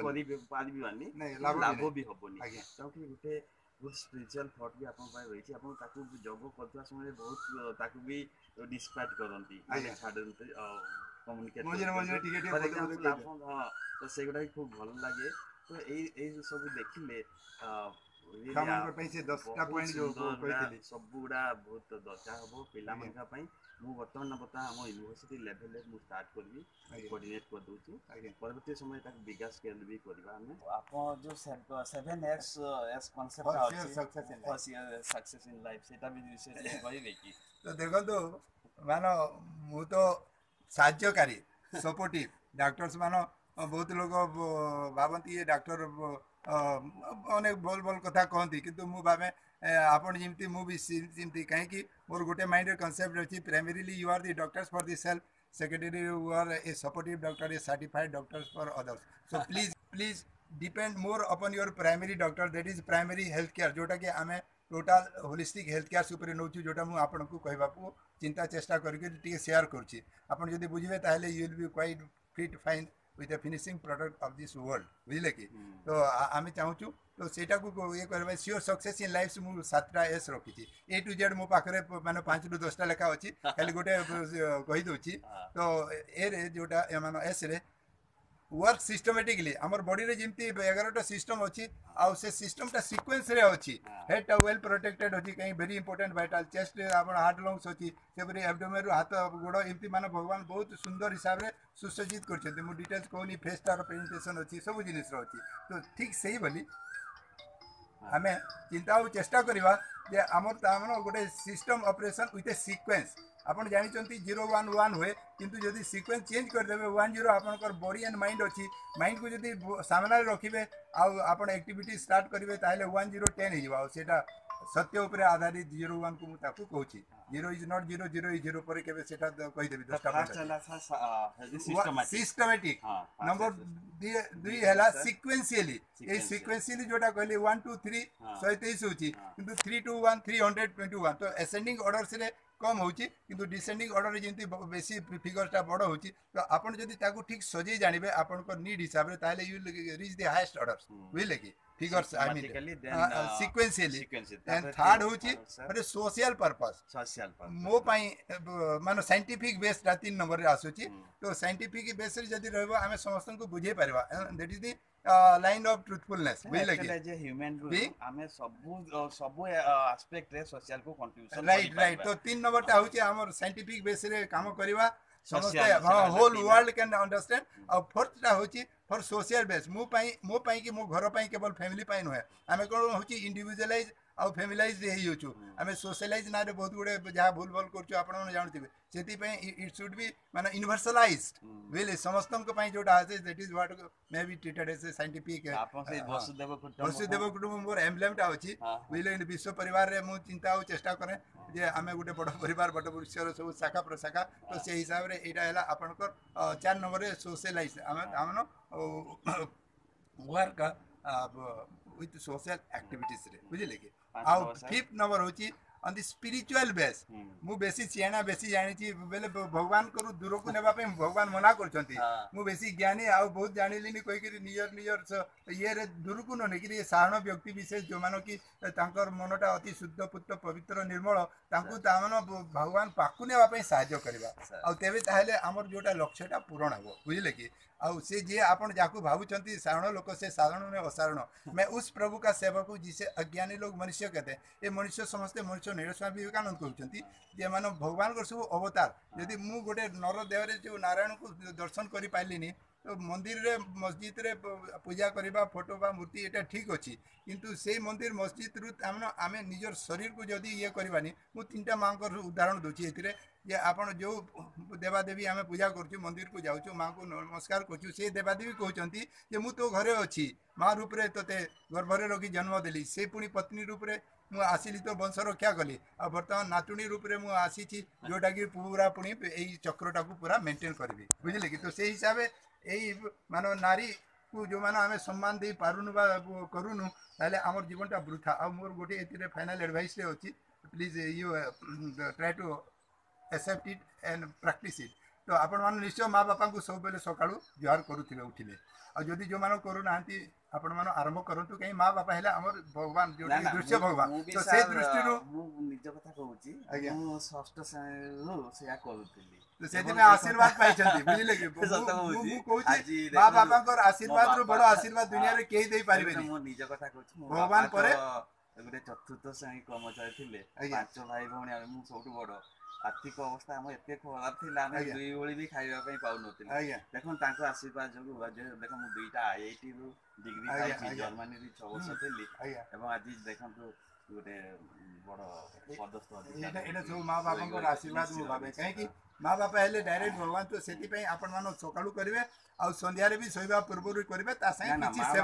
लाभ भी हबनी क्योंकि गोटे गुड स्पिरिचुअल थॉट भी आपन पाए रही आपण ताकू जॉब करथवा समय बहुत ताकू भी डिस्पाइट करंती छाडंती कम्युनिकेट मजे टिके हां तो सेगुडा खूब भल लागे तो ए सब देखिले कामन पे से 10टा पॉइंट जो कहथिली सब गुडा बहुत दरकार हबो पिला मनका पई मु वर्तमान बता हम यूनिवर्सिटी लेवल ले मु स्टार्ट करबी कोऑर्डिनेट कर दोची परवर्ती समय तक बिगा स्केल भी करबा हमें आपन जो 7x एस कांसेप्ट अछि सक्सेस इन लाइफ सेटा भी विशेष कहबे की तो देखो तो मानो मु तो साहाय्यकारी सपोर्टिव डॉक्टर्स मानो बहुत लोग भावती ये डॉक्टर अनेक भल भल कथा कहती किंतु मु भावे आपण जिमती मु भी जिमती कहीं मोर गोटे माइंड कॉन्सेप्ट अछि primarily you are the doctors for the self secondary you are a supportive doctor a certified doctors for others so please depend more upon your primary doctor that is primary health care जोटा कि आमे total holistic health care super नौचु जोटा मु आपण को कहबा को चिंता चेष्टा करके टिके शेयर करछि आपण जदी बुझिबे ताहले you will be quite fit fine with the finishing product of this world बुझले कि तो आमे चाहूछु तो सेटा को ये करबा श्योर सक्सेस इन लाइफ मु 7टा एस रखिछि ए टू जेड मो पाखरे माने 5 रु 10टा लेखा अछि खाली गोटे कहि दोछि तो ए रे जोटा माने एस रे वर्क सिस्टमेटिकली आमर बॉडी रे जेमती 11टा सिस्टम अछि आ से सिस्टमटा सीक्वेंस रे अछि हेड वेल प्रोटेक्टेड अछि कहीं वेरी इंपोर्टेंट वाइटल चेस्ट रे आपण हार्ट लंग्स अछि सेपरि एब्डोमेन रु हाथ गोड़ एमती माने भगवान बहुत सुंदर हिसाब रे सुसज्जित करछथि मु डिटेल्स कोनी फेस तार प्रेजेंटेशन अछि सब जिनिस रो अछि तो ठीक सही बोली आमे चिंता और चेष्टा करबा जे हमर तामनो गोटे system operation with a sequence आपण जानि चंती 011 हुए किंतु जदि सीक्वेंस चेंज कर देबे 10 आपनकर बॉडी एंड माइंड अछि माइंड को जदि सामना रे रखिबे आ आपण एक्टिविटी स्टार्ट करिवे ताले 1010 हे जिवा सेटा सत्य ऊपर आधारित 01 को मु ताकू कहूची 0 इज नॉट 0 0 इज 0 पर केबे सेटा कहि देबी 10टा सिस्टमैटिक नंबर 2 हैला सीक्वेंशियली ए सीक्वेंशियली जोटा कहली 1 2 3 123 होची किंतु 3 2 1 321 तो असेंडिंग ऑर्डर से कम होची किंतु डिसेंडिंग ऑर्डर रे जेंती बेसी फिगरटा बड़ होची तो आपण जदि ताकू ठीक सजे जानिबे आपण को नीड हिसाब रे ताले you reach the highest orders बुझले की figures I mean sequentially and third होची अरे social purpose मो पाई मानो scientific base रा 3 नंबर रे आसुची तो scientific base रे जदी रहबो हमें समस्त को बुझे परबा that is the line of truthfulness बुझले की जे ह्यूमन हमें सब एस्पेक्ट रे सोशल को कंट्रीब्यूशन राइट तो 3 नंबर टा होची हमर scientific base रे काम करबा समस्ते होल वर्ल्ड कैन अंडरस्टैंड और फोर्थ टा होची फॉर सोशल बेस मो पाई कि मो घर पाई केवल फैमिली पाई नुहे आमे कोन होची इंडिविजुअलाइज आउ फैमिलाइज हे होचु आमे सोशलाइज ना रे बहुत गुडे जहा भूल भाल करछु आपण मन जानथिबे सेति पई इट शुड बी माने यूनिवर्सलाइज्ड वेले समस्तन को पई जोटा आसे that is what may be treated as a scientific आपन से वसुदेव कुटुंब मोर एम्ब्लेम टा होची वेले विश्व परिवार रे मु चिंता और चेष्टा करे जे आमे गुटे बड़ परिवार बड़ वृक्षर सब शाखा प्रशाखा तो से हिसाब रे एटा हैला आपनकर 4 नंबर रे सोशलाइज आमनो वर्क विथ सोशल एक्टिविटीज रे बुझले कि आ फिफ्थ नंबर होची ऑन द स्पिरिचुअल बेस मु बेसी सियाना बेसी जानि छी बेले भगवान करू दूर को नेबा पे भगवान मना करछंती मु बेसी ज्ञानी आ बहुत जानिलिनी कोइ कि नियर ये रे दूर को न कि साधारण व्यक्ति विशेष जो मानो कि तांकर मनटा अति शुद्ध पुत्र पवित्र निर्मल तांकू तामन भगवान पाकु नेबा पे सहायता करबा आ तेबे ताहले हमर जोटा लक्ष्यटा पूर्ण हो बुझले कि आउ से जे आपण जाकू भावुचंती साधारण लोक से साधारण ने असाधारण मैं उस प्रभु का सेवक हूँ जिसे अज्ञानी लोग मनुष्य कहते हैं ये मनुष्य समस्ते मनुष्य नहीं स्वामी विवेकानंद कहते जे मान भगवान को सब अवतार यदि मु गोटे नर देह जो नारायण को दर्शन कर पाइलिनी तो मंदिर रे मस्जिद रे पूजा करबा फोटो बा मूर्ति एटा ठीक अछि किंतु से मंदिर मस्जिद रु आमे निजर शरीर को जदी ये करबानी मु तीनटा मांकर उदाहरण दोछि एथिरे जे आपण जो देवादेवी आमे पूजा करछु मंदिर को जाउछु मां को नमस्कार करछु से देवादेवी कहउचंती जे मु तो घरे अछि मां रूप रे तते गर्भ रे रखी जन्म देली से पुनी पत्नी रूप रे मु आसिली तो वंश रक्षा कली आ वर्तमान नातुणी रूप रे मु आसी छी जोटा कि पूरा पुनी एई चक्रटा को पूरा मेंटेन करबी बुझले कि तो से हिसाबे एई मानो नारी को जो मानो आमे सम्मान दे पारुनु बा करूनु ताले हमर जीवनटा वृथा आ मोर गोटे एतिरे फाइनल एडवाइस रे अछि please you try to accept it and practice it तो आपण मान निश्चय माँ बापा को सब बेले सकाळू जुहार करूथिबे उठिले आ जदि जो मान करू नांती आपण मान आरंभ करंतु कहीं माँ बापा हैला हमर भगवान जो दृश्य भगवान तो से दृष्टि रो मु निज कथा कहूची मु षष्ठ श्रेणी रो सेया करूथिली तो से दिन आशीर्वाद पाइछंती बुझिले कि मु कहूची माँ बापा कर आशीर्वाद रो बड़ आशीर्वाद दुनिया रे केही देई पारिबेनी मु निज कथा कहूची भगवान परे गोटे चतुर्थ श्रेणी कर्मचारी थिले पांच भाई भौणी मु सबटु बड़ आर्थिक अवस्था हम एते खराब थिला हम दुई ओळी भी खाइबा पई पाउ नथिले देखन तांको आशीर्वाद जोगु देखन मु दुईटा आईआईटी रो डिग्री पाइछि जर्मनी री 6 वर्ष थिली एवं आज देखन तो गोटे बड़ पदस्थ अधिकारी एटा सब माँ बापा को आशीर्वाद मु भाबे काहे कि माँ बापा हेले डायरेक्ट भगवान तो सेति पई आपण मानो सकाळू करिवे आ संध्या रे भी सोइबा पूर्व करिवे ता सही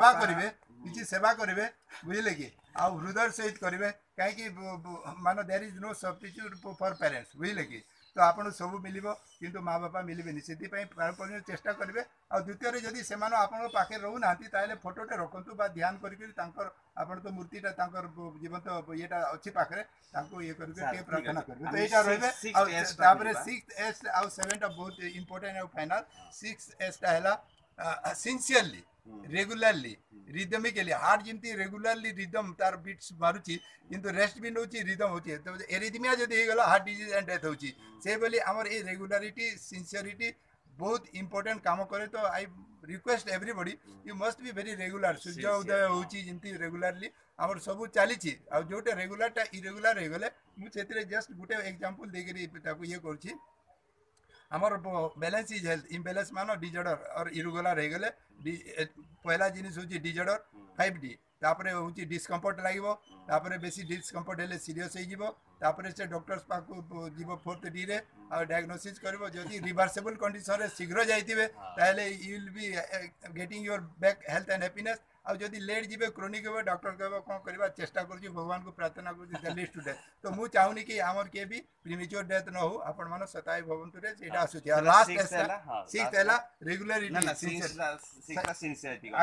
किछि सेवा करिवे बुझले कि आ हृदय सहित करिवे काहे कि मानो there is no substitute for parents बुझले कि तो आपण सब मिलिबो किंतु माँ बापा मिलिबेनी सेति पई प्राण चेष्टा करिवे आ द्वितीय रे जदी सेमानो आपण पाखे रहू नांती ताले फोटोटे रखंतु बा ध्यान करिके तांकर आपण तो मूर्तिटा तांकर जीवंत येटा अछि पाखरे तांको ये करिके के प्रार्थना करिवे तो एटा रहबे आ तापरे 6th एस आ 7th बहुत इंपोर्टेंट है फाइनल 6th एस ता हैला सिंसियरली रेगुलरली रिदमिकली हार्ट जिमती रेगुलरली रिदम तार बीट्स मारुची किंतु रेस्ट भी नउची रिदम होची तो एरिथमिया जदी हे गला हार्ट डिजीज एंड डेथ होची से बोली हमर ए रेगुलरिटी सिंसियरिटी बहुत इंपोर्टेंट काम करे तो I request everybody you must be very regular सूर्य उदय होची जिंती रेगुलरली आमर सब चली आ जोटे रेगुलरटा इरेगुलर हो गले मुझे जस्ट गोटे एग्जांपल देकरी ताको ये करछि आमर बैलेंस इज हेल्थ इम्बैलेंस मान डिजॉर्डर और इरेगुलर हो गले पहला जिनिस होची डिजॉर्डर 5D तापरे होची डिस्कम्फर्ट लागिवो तापरे बेसी डिस्कम्फर्ट हेले सीरियस हो जिवो तापरे से डॉक्टर्स पाखु जीवो 4th D रे और डायग्नोसिस करबो जदी रिवर्सेबल कंडीशन रे शीघ्र जाइतिबे ताले you will be getting your back health and happiness आ जदी लेट जिबे क्रोनिक हो डॉक्टर कहबो कोन करबा चेष्टा करछि भगवान को प्रार्थना करछि द लीस्ट टू डेथ तो मु चाहुनी कि हमर के भी प्रीमेच्योर डेथ न हो आपण मानो सताई भवंतु रे सेटा आसुछि आ लास्ट सिक्स एला रेगुलरिटी ना सिक्स सिंसियरिटी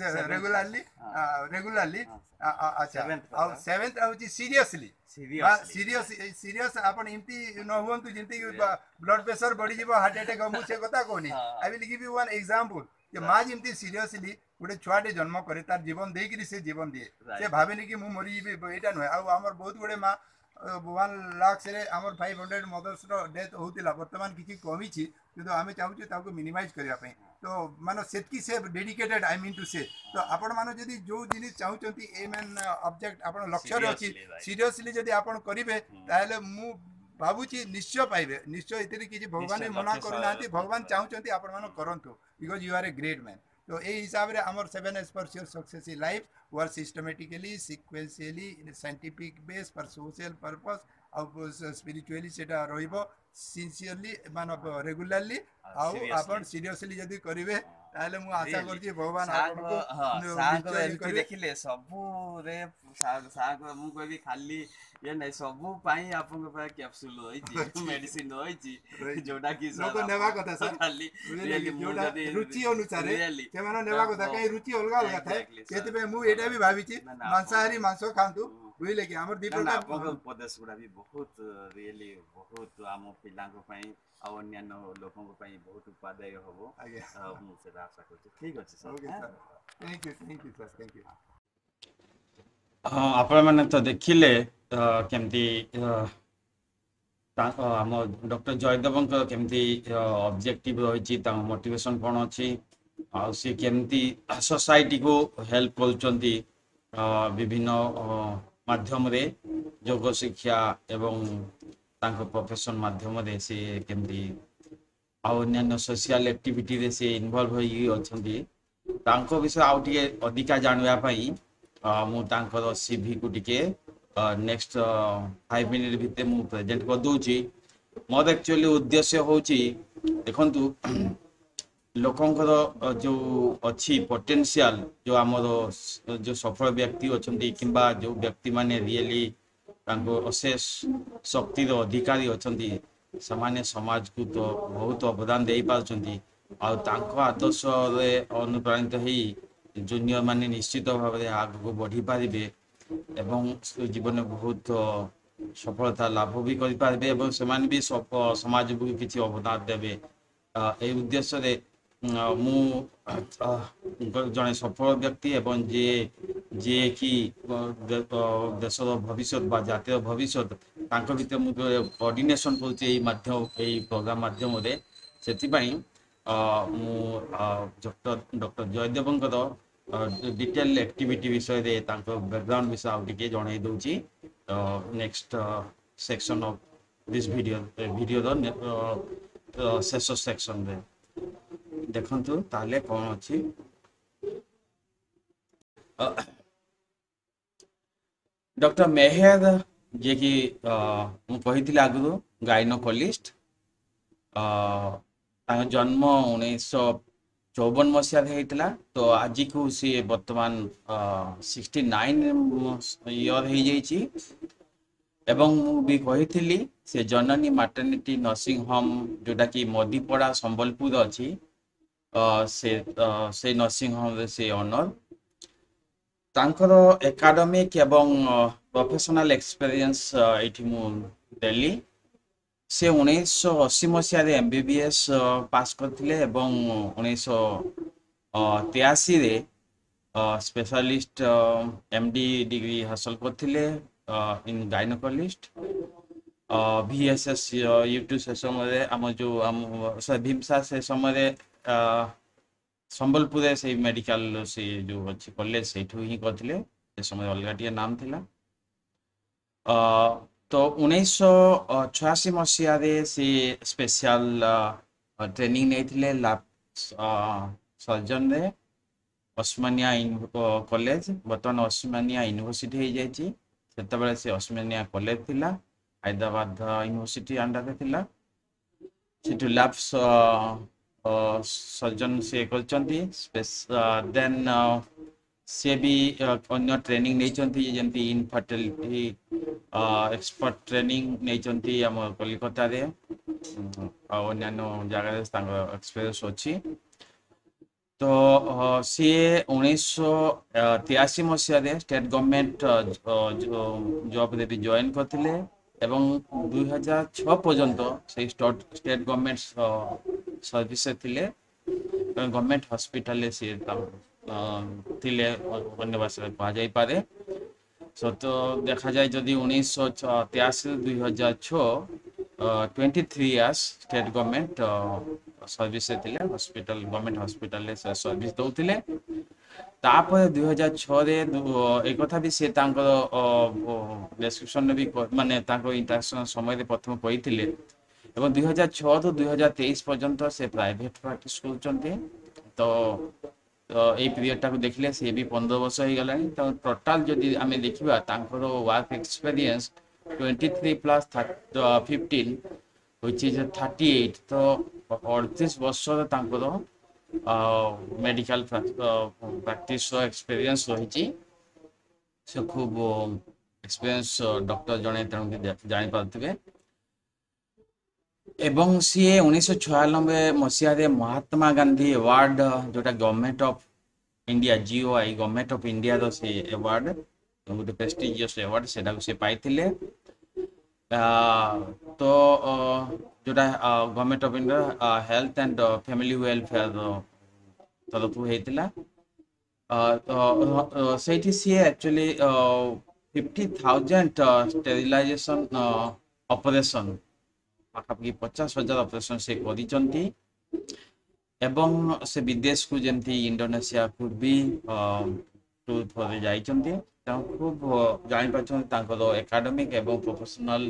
रेगुलरली अच्छा और 7th आउछि सीरियसली सीरियस आपण इमती न हुंतु जिंती ब्लड प्रेशर बढ़ी जीवो हार्ट अटैक मु से कथा कोनी I will give you one example कि मां जिमती सीरियसली गोटे छुआटे जन्म करे तार जीवन देकरी से जीवन दिए से भावेनी कि मु मरी जीबी एटा नुहे आ हमर बहुत गुडे मां 1 लाख से हमर 500 मदर्स रो डेथ होतिला वर्तमान किछि कमी छी किंतु आमे चाहूछु ताको मिनिमाइज करिया पई तो मानो सेतकी से डेडिकेटेड आई मीन टू से तो आपण मानो जदी जो जिनिस चाहूचंती एम एन ऑब्जेक्ट आपण लक्ष्य रे अछि सीरियसली जदी आपण करिवे ताले मु भाबुची निश्चय पाइबे निश्चय इतरी किछि भगवान मना करू नांती भगवान चाहूचंती आपण मानो करंतु because you are a great man तो ए हिसाब रे हमर 7 as per your success in life वर systematically sequentially in scientific base पर सोशल पर्पस और स्पिरिचुअली सेटा रहिबो सिंसियरली मान रेगुलरली आउ आपण सीरियसली जदी करिवे ताले मु आशा करछि भगवान आपनको साग एमती देखिले सबु रे साग मु कहबी खाली ये नै सबु पाई आपन पे कैप्सूल होई छी मेडिसिन होई छी जोडा की लोक नेवा कथा सर खाली जोडा रुचि अनुसार से माने नेवा कथा कई रुचि अलगा अलगा थाए सेते पे मु एटा भी भाबिछि मांसाहारी मांस खांतु बुझले कि हमर दीपक आपन उपदेश गुडा भी बहुत रियली बहुत आम पिलांको पई आ अन्यान्य लोकन को पई बहुत उपादेय होबो मु से आशा करछि ठीक अछि sir okay sir thank you sir thank you आपण माने तो देखिले केमती आम डॉक्टर जयदेव केमती ऑब्जेक्टिव रही मोटिवेशन कौन अच्छी आ सी केमती सोसाइटी को हेल्प करचंती विभिन्न माध्यम रे योग शिक्षा एवं तांको प्रोफेशन माध्यम रे से केमती अन्य सोशल एक्टिविटी रे से इन्वॉल्व होई अछंती तांको विषय आउटे अधिका जानवा पई मु तांकर सीवी को टिके नेक्स्ट 5 मिनट भितर मु प्रेजेंट कर दूची मोर एक्चुअली उद्देश्य होची देखंतु लोकंकर जो अच्छी पोटेंशियल जो आमर जो सफल व्यक्ति अछंती किंबा जो व्यक्ति माने रियली तांको अशेष शक्ति रो अधिकारी अछंती समान्य समाज को तो बहुत अवदान दे पाछंती आ तांको आदर्श रे अनुप्राणित हेई जूनियर माने निश्चित भाव में आगे बढ़ी पारे एवं जीवन में बहुत सफलता लाभ भी करें से भी समाज को किसी अवदान देवे ए उद्देश्य रे मु जड़े सफल व्यक्ति एवं जे कि देशर भविष्य बा जातिर भविष्य भीतर मुझे कोऑर्डिनेशन कर प्रोग्राम माध्यम से डॉक्टर जयदेव डिटेल एक्टिविटी विषय रे तांको बैकग्राउंड विषय आउटे जणाई दूची next section of this video शेष सेक्शन रे देखंतु ताले कोन अछि डॉक्टर मेहर जे कि मु कहिथिले आगु गायनोकोलिस्ट जन्म 1954 मसीहा तो आज को सी वर्तमान 69 इयर हो जाइए एवं भी कही से जननी मैटर्निटी नर्सिंग होम जोटा कि मदीपड़ा संबलपुर अच्छी से नर्सिंग होम से ऑनर तांकर एकेडमिक एवं प्रोफेशनल एक्सपीरियंस ये देली से 1980 मसीह MBBS पास करथिले एवं 1983 रे स्पेशलिस्ट MD डिग्री हासिल करथिले इन गायनोकोलिस्ट VSS यूट्यूब से समय आम जो भीमसा से समय संबलपुर से मेडिकल से जो अच्छी कॉलेज से ही करते से समय अलग टे नाम थिला तो 1986 मसीह से स्पेशल ट्रेनिंग नहीं लैब सर्जन रे ओस्मानिया कॉलेज बर्तमान ओस्मानिया यूनिवर्सिटी हो जाए से ओस्मानिया कॉलेज थिला हैदराबाद यूनिवर्सिटी अंडर थिला से लैब सर्जन से करचंती देन से भी अन्य ट्रेनिंग नहीं जमती इनफर्टिलिटी एक्सपर्ट ट्रेनिंग नहीं आम कलिकता रे अन्य जगह एक्सपीरियंस अच्छी तो सी 1983 मसीह स्टेट गवर्नमेंट जॉब रे भी जॉइन करथिले एवं 2006 पर्यंत से स्टेट गवर्नमेंट सर्विस थिले गवर्नमेंट हॉस्पिटल से थिले अन्य भाषा कहा जाई पारे सो तो देखा जाए जदि 1983 2006 23 इयर्स स्टेट गवर्नमेंट सर्विस थिले हॉस्पिटल गवर्नमेंट हॉस्पिटल से सर्विस दौले तापर 2006 रे एक कथा भी से डिस्क्रिप्शन भी माने इंटरेक्शन समय प्रथम कही एवं 2006 तो 2023 पर्यंत से प्राइवेट प्रैक्टिस कर तो ये पीरियड टाक देखले सी भी 15 वर्ष हो गला तो टोटाल जदि आम देखा work experience 23 plus 15 which is 38 तो 38 वर्ष मेडिकल प्रैक्टिस एक्सपीरियंस रही से खूब एक्सपीरियंस डॉक्टर जड़े तेणु जानी पारे एवं सी 1996 मसीह महात्मा गांधी अवार्ड जोटा government of India GOI government of India रो से अवार्ड गोटे प्रेस्टिजियस अवार्ड से पाई तो जोटा government of India health and family welfare तरफ होता तो सी एक्चुअली 50,000 स्टेरिलाइजेशन ऑपरेशन पाखापाखि 50,000 ऑपरेशन से करिसंती एवं से विदेश को जमती इंडोनेशिया को भी टूर पर जाइचंती खूब जानी पार एकेडमिक एवं प्रोफेशनल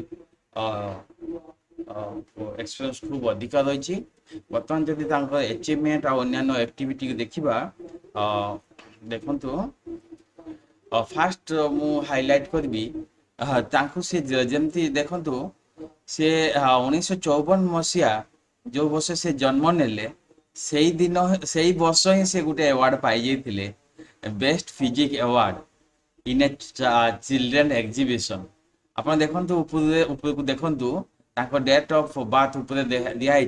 एक्सपीरियंस खूब अधिक रही बर्तमान जदि अचीवमेंट और अन्य एक्टिविटी देखा देखु फास्ट मु हाइलाइट करी से जमती देखु से 1954 मसीहा जो वर्ष से जन्म नेले से दिन से वर्ष ही से गोटे अवार्ड पाई जाते best physique award in a children exhibition आप देखु ऊपर को देखु डेट ऑफ बर्थ ऊपर दिखाई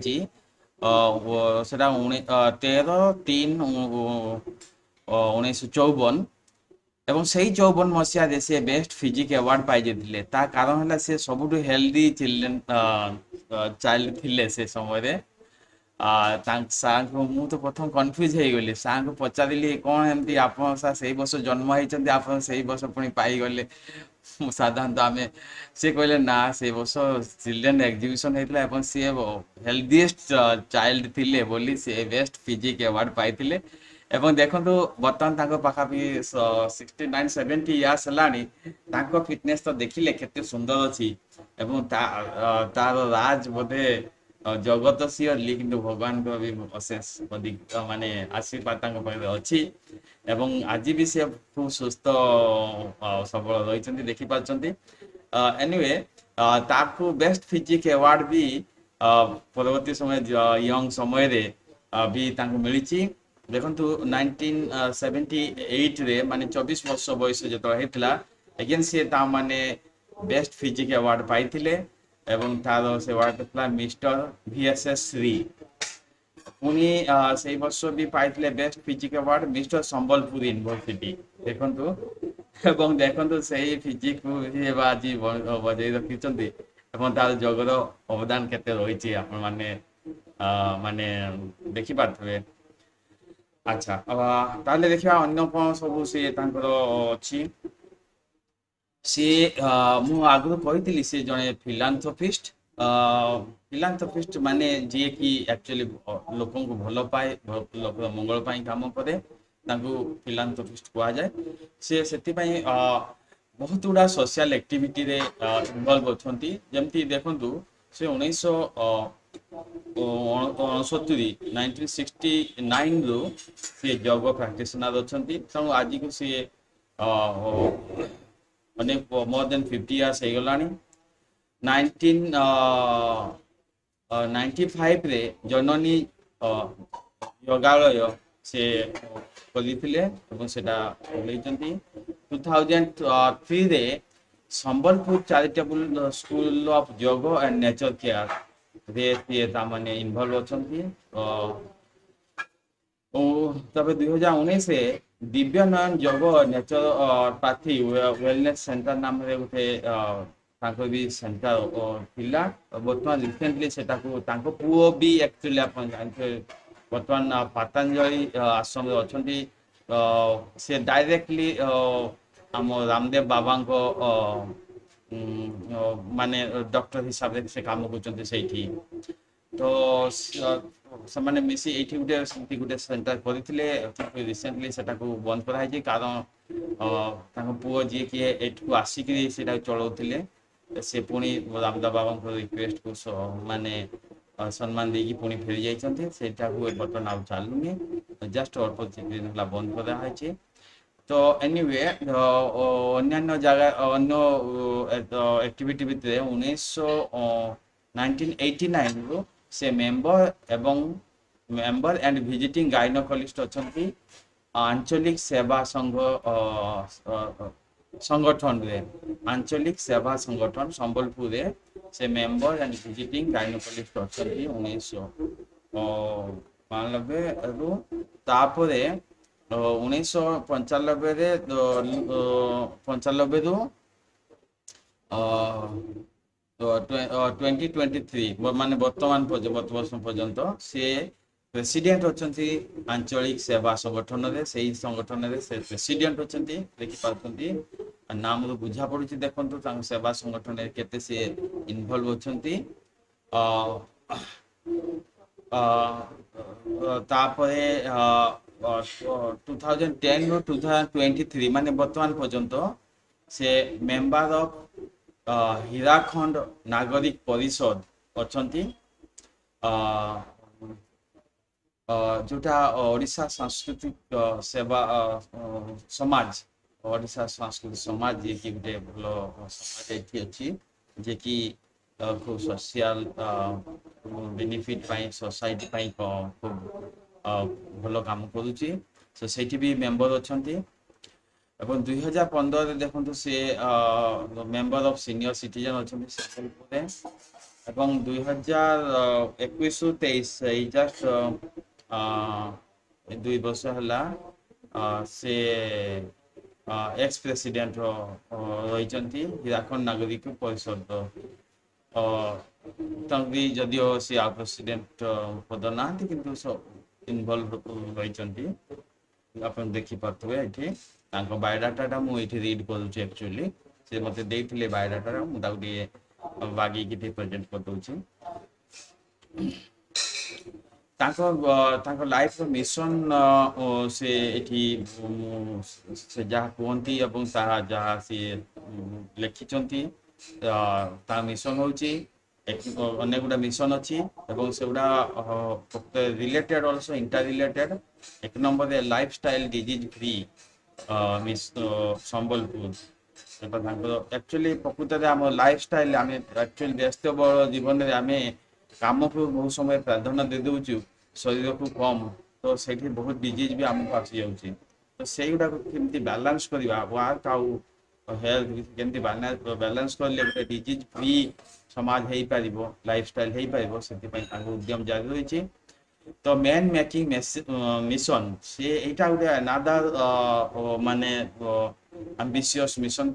13/3/1954 एवं से 54 मसीह से बेस्ट फिजिक अवार्ड पाई जाते कारण है से सब हेल्दी चिल्ड्रेन चाइल्ड थिले से समय मु तो प्रथम कन्फ्यूज हो गली सार को पचारि कौन एमती आप से वर्ष जन्म होती आप वर्ष पुणी पाईगले साधारणतः आम से कहले ना से वर्ष चिल्ड्रेन एग्जिबिशन होता सी हेल्दीएस्ट चाइल्ड थिले बोली से बेस्ट फिजिक अवार्ड पाई एवं देखो बर्तमान पाखापाखि 69-70 इयर्स है फिटनेस तो देखिले केते सुंदर अच्छी तार राज बोधे जगत सियरली किंतु भगवान को भी अशेष अधिक माने आशीर्वाद अच्छी एवं आज भी से खूब सुस्थ सबल रही देखी पार्टी एनीवे ताकू बेस्ट फिजिक अवार्ड भी परवर्ती समय यंग समय रे भी मिली देखु 1978 रे माने 24 वर्ष बयस जो होता अगेन सी माने बेस्ट फिजिक अवार्ड पाई एवं तार से अवार्ड था मिस्टर VSS श्री पुणी से वर्ष भी पाई best physique award mister Sambalpur university देखु एवं देखु से फिजिक को आज बजाई रखी तार जगर अवदान केते रही माने माने देखी पारे अच्छा ताले देखा अन्य कौन सब सी अच्छी सी मु आगु कही सी जड़े फिलांथ्रोपिस्ट फिलांथ्रोपिस्ट माने जी कि एक्चुअली लोक को भल पाए लोक मंगल पाई काम करे फिलांथ्रोपिस्ट कहा जाए सी से बहुत गुड़ा सोशल एक्टिविटी रे इन्वॉल्व होती जमती देखु से 1969 1969 रु सी योग प्रैक्टिशनर अच्छा तेणु आज को सी माने मोर देन 50 इयर्स हो गलानी 1995 रे जननी योगालय से खोली एवं सेटा खोलैछंती 2003 रे Sambalpur charitable school of yoga and nature care रे ये तामने इन्वॉल्व अछंती तब 2019 रे दिव्य नयन योग नेचर पाथी वेलनेस सेंटर नाम रे गोटे ताको भी सेंटर थिला वर्तमान रिसेंटली सेटा को ताको पुओ भी एक्चुअली अपन जानते वर्तमान पतंजलि आश्रम रे अछंती से डायरेक्टली हम रामदेव बाबा को माने डॉक्टर हिसाब से काम करछंती सेठी तो से मिसी ये गोटे गोटे सेंटर करते रिसेंटली से बंद कराई कारण पुओ जी किए एठू आसिक चलाउले से पुणी रामदेव बाबा रिक्वेस्ट को माने सम्मान देकी पुणी फेरी जाइछंती सेटा को बर्तमान आउ चालुनी जस्ट अल्प दिन हला बंद कराई तो एनीवे अन्य जगह अन्य एक्टिविटी भितर 1989 रु से मेंबर एंड विजिटिंग गायनोकोलॉजिस्ट अछंती आंचलिक सेवा संघ संगठन रे आंचलिक सेवा संगठन संबलपुर रे से मेंबर एंड विजिटिंग गायनोकोलॉजिस्ट अछंती 1992 रु तापरे 1995 रे 95 रु 2023 माने वर्तमान वर्ष पर्यंत से प्रेसिडेंट अछंती आंचलिक सेवा संगठन रे सही संगठन रे से प्रेसिडेंट अछंती देखि पाछंती नाम रो बुझा पड़ुची देखंतु तांग सेवा संगठन रे केते से इन्वॉल्व अछंती तापरे 2010 रो 2023 माने वर्तमान पर्यंत से मेंबर ऑफ हीराखंड नागरिक परिषद अछंती जोटा ओडिशा सांस्कृतिक सेवा समाज ओडिशा सांस्कृतिक समाज जे कि गोटे भल समाज एठी अछि जे कि खूब सोशल बेनिफिट पाई सोसाइटी पाई खूब भल काम करूची सोसाइटी भी मेंबर अछंती एवं 2015 देखो से मेंबर ऑफ सीनियर सिटीजन अच्छा एवं 2021-23 जस्ट 2 वर्ष है से एक्स प्रेसिडेंट रही हीराखंड नागरिक परिषद जदिओ सी आ प्रेसिडेंट पद ना किंतु इनवॉल्व रही आप देखी पारे ये बायोडाटा मुझे रीड करुँच एक्चुअली से मत देते बायोडाटा मुझे बागे प्रेजेंट कर दूसरी लाइफ मिशन से जहाँ कहती जहाँ सी लिखिं मिशन हूँ अनेक गुड़ा मिशन अच्छी से गुड़ा रिलेटेड ऑल्सो इंटर रिलेटेड एक number lifestyle disease free Sambalpur actually प्रकृत में आम लाइफस्टाइल आम एक्चुअली व्यस्तबहुल जीवन में आम काम को बहुत समय प्राधान्य दे दूचु शरीर को कम तो से बहुत डिजीज भी आमको आसी जाऊँगी तो से गुड़ा केमती बैलेंस करवा वर्क आउ हेल्थ केमती बैलेंस कले डिजीज फ्री समाज हो पार लाइफस्टाइल हो पार से उद्यम जारी रही तो मैन मेकिंग मिशन से यहाँ गोटे अनादर माने एम्बिशियस मिशन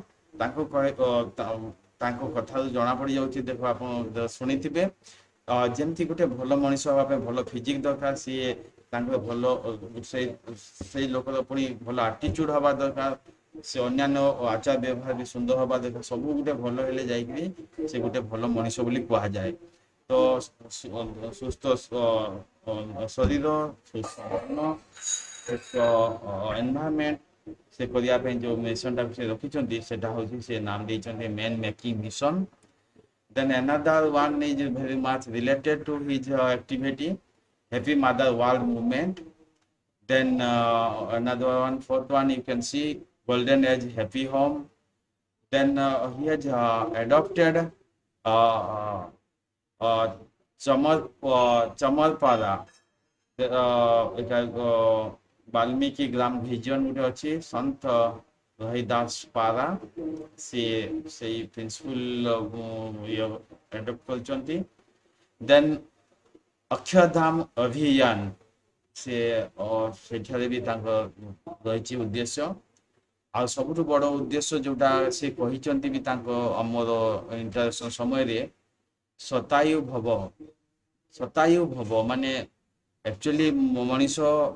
कथा जना पड़ जाऊँगी देखो आप शुणी थे जमती गोटे भल मनीष हाँपे भल फिजिक दरकार सी भल से लोक पुणी भल आटीट्यूड हवा दरकार से अन्यान्य आचार व्यवहार भी सुंदर हवा देखा सब गोटे भल हेले जाइकरी से गोटे भल मनीष बोली कहा जाए। तो सुस्थ शरीर सुस्थ मन सुस्थ एनवायरनमेंट से करिया पे जो मिशन टा से रखिछंती सेटा होची से नाम देइछंती man making mission. Then another one is very much related to his activity, Happy Mother World Movement. Then another one, fourth one, you can see Golden Age Happy Home. Then he has adopted uh, uh, Chamalpada. এটা বাল্মীকি গ্রাম ভিজন ଗୋଟେ ଅଛି ସନ୍ଥ রহিদাস ପାରା ସେ ସେଇ ପ୍ରିନ୍ସିପଲ ଆଡପ୍ଟ କରିଛନ୍ତି। ଦେନ୍ ଅକ୍ଷରଧାମ ଅଭିଯାନ ସେ ସେଠାରେ ବି ତାଙ୍କ ରହିଛି ଉଦ୍ଦେଶ୍ୟ। ଆଉ ସବୁଠୁ ବଡ଼ ଉଦ୍ଦେଶ୍ୟ ଯୋଉଟା ସେ କହିଛନ୍ତି ବି ତାଙ୍କ ଆମର ଇଣ୍ଟରାକ୍ସନ ସମୟରେ ଶତାୟୁ ଭବ ମାନେ एक्चुअली मनीष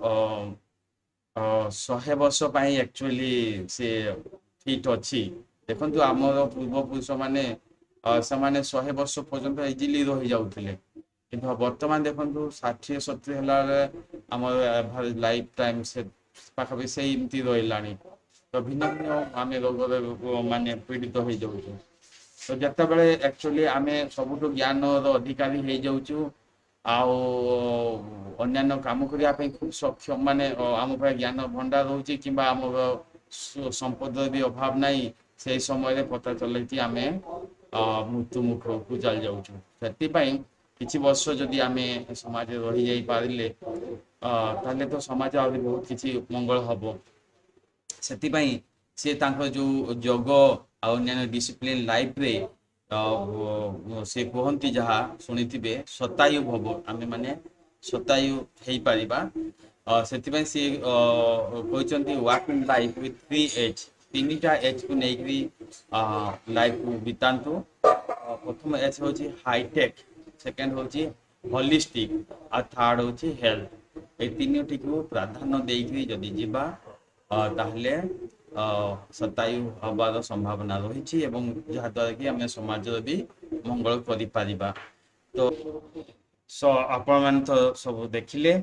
100 वर्ष एक्चुअली से फिट अच्छी देखु आमर पूर्वपुरुष माने से 100 वर्ष पर्यंत इजिली रही जाऊे कि बर्तमान देखु 60-70 आम एवरेज लाइफ टाइम से पाखापी से एमती रहा तो भिन्न भिन्न आम रोग माने पीड़ित हो जाऊँ। तो जिते बड़े एक्चुअली आम सबुठ ज्ञान अधिकारी हो जाऊँ आओ अन्यान्य काम करने खूब सक्षम माने आम ज्ञान भंडार रोचे कि आम संपद भी अभाव नहीं से समय पता चले कि आम मृत्यु मुख को चल जाऊँ। से किसी वर्ष जदि आम समाज रही जाई पारिले ताले तो समाज आ बहुत किसी मंगल हम से जो योग अन्य डिसिप्लिन लाइफ रे से कहती जहाँ शुणी थे शतायु भव आम मैंने शतायु हो पारिबा से कहते वर्किंग लाइफ विथ 3 H 3टा H को लेकरी लाइफ को बितातु। प्रथम H हूँ हाईटेक, सेकेंड हूँ होलिस्टिक और थर्ड हूँ हेल्थ। ये तीनोटी को प्राधान्य देकरी जदि जीवा ताहले शतायु हबार संभावना रही जहाद्वारा कि आम समाज भी मंगल करिपारिबा। तो आपण मैंने तो सब देखिले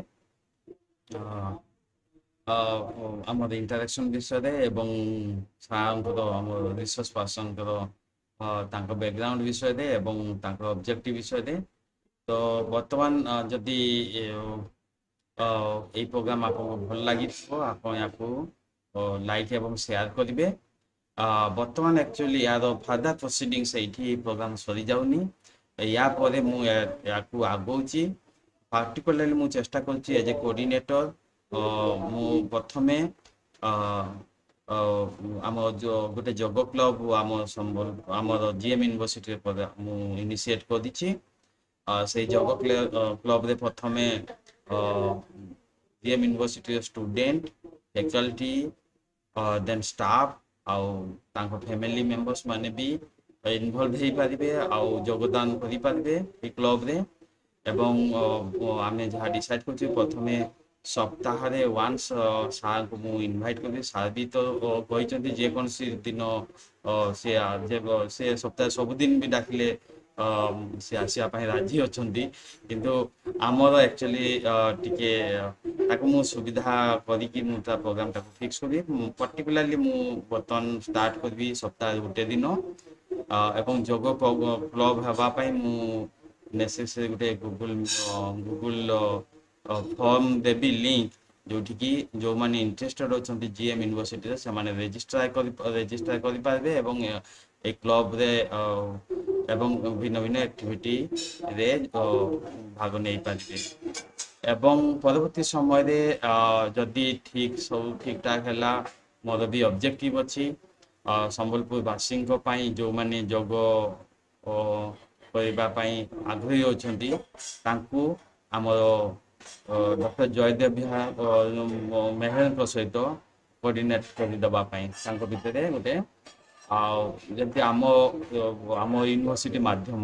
आम इंटरेक्शन विषय एवं सार आम रिसर्च पर्सन बैकग्राउंड विषय एवं ऑब्जेक्टिव विषय। तो बर्तमान जदि ये प्रोग्राम आपको भल लगी आप लाइक एवं शेयर करेंगे। बर्तमान एक्चुअली यार फादर प्रोसीडिंग्स ये प्रोग्राम सरी जाऊनी या परे मु याकू आगौची पार्टिकुलरली मु चेष्टा करछि एज ए कोऑर्डिनेटर मु प्रथमे आम जो गोटे योग क्लब आम संबल आमर जीएम यूनिवर्सिटी मु इनिशिएट कर दीची से योग क्लब रे प्रथमे GM university student faculty then staff आउ तांको फैमिली मेंबर्स माने भी इनवॉल्व हो पारे आउ योगदान करें क्लब रे एवं आम जहाँ डिसाइड कर प्रथमे सप्ताह रे वन्स सार को मु इनवाइट करी सार भी तो कहते जेकोसी दिन से सप्ताह सबुदिन भी डाकिले से आसवा राजी अच्छा किंतु आमर एक्चुअली टिके मु सुविधा करी प्रोग्राम फिक्स करी पर्टिकुलरली मु बर्तमान स्टार्ट करी सप्ताह गोटे दिन एवं योग क्लब हाँपाई मु नेसेसरी गोटे गूगल फॉर्म देवी लिंक जोटिकी जो मैंने इंटरेस्टेड अच्छा जीएम यूनिवर्सिटी से रेजिस्टर करें एवं ए क्लब रे एवं भिन्न भिन्न एक्टिविटी रे भाग नहीं पारे एवं परवर्ती समय रे जदि ठीक सब ठीक ठाक है मोर भी ऑब्जेक्टिव अच्छी संबलपुर वासी जो मैंने योग करने आग्रही अच्छा आमर डॉक्टर जयदेव मेहर सहित कोऑर्डिनेट करदेवाई भितर गोटे जमी आम यूनिवर्सिटी माध्यम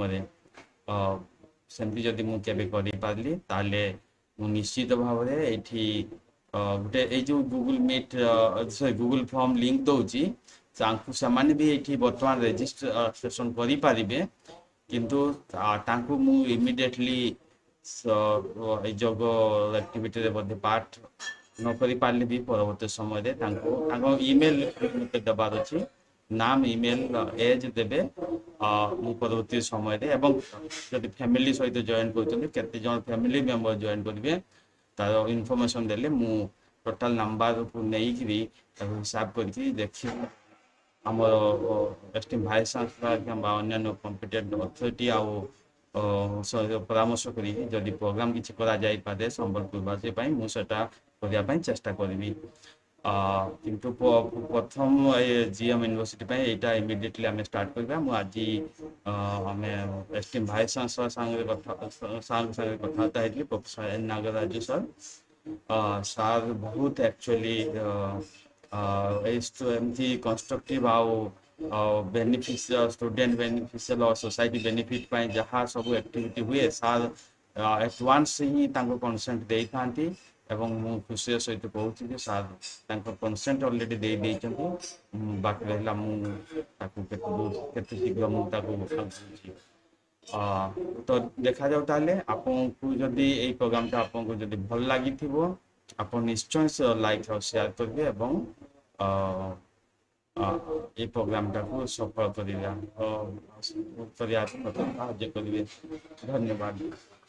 सेमती जदि मुझे करी पार्ली ताले निश्चित भाव में ये गोटे ये जो Google meet sorry Google form link दौची से भी ये बर्तमान रेजिस्ट्रेशन करें किंतु तांकु मु इमिडिएटली जोग एक्टिविटी रे पार्ट न करि पारले भी परवर्ती समय रे तांको ईमेल मते दबार अछि नाम ईमेल एज देबे मु परवर्ती समय रे एवं जदि फैमिली सहित जॉइन करछन केते जन फैमिली मेंबर जॉइन करबे तार इन्फॉर्मेशन देले मु टोटल नंबर को नै कि हिसाब करके देखि हमर एस्टिम भाई सांसद के अन्य कॉम्पिटेंट अथॉरिटी आउ परामर्श करी जदि प्रोग्राम किसी करा जाई पारे संबलपुरवासी पई मु सेटा करिया पई चेष्टा करबी किंतु प्रथम जीएम यूनिवर्सिटी पई एटा इमीडिएटली हमें स्टार्ट करबा मु आज हमें एस्टिम भाई सांसद संगे कथा हेतली professor N Nagaraju sir sir बहुत एक्चुअली एमती कंस्ट्रक्टिव आउ बेनिफिशियल स्टूडेंट बेनिफिशियल और सोसाइटी बेनिफिट पाई जहाँ सब एक्टिविटी हुए सर एट वन्स ही तांको कंसेंट दे थांती एवं मु खुशी सहित कहूँ जे सर तांको कंसेंट ऑलरेडी दे देइचंती बाकी रहला मु ताकू केते शीघ्र मु ताकू तो देखा जाऊ ताले आपन को जदी एई प्रोग्राम आपन को जदी भल लागि थिबो आपन निश्चय लाइक और शेयर करबे एवं ये प्रोग्राम को सफल करिया साहाय्य करिवे धन्यवाद।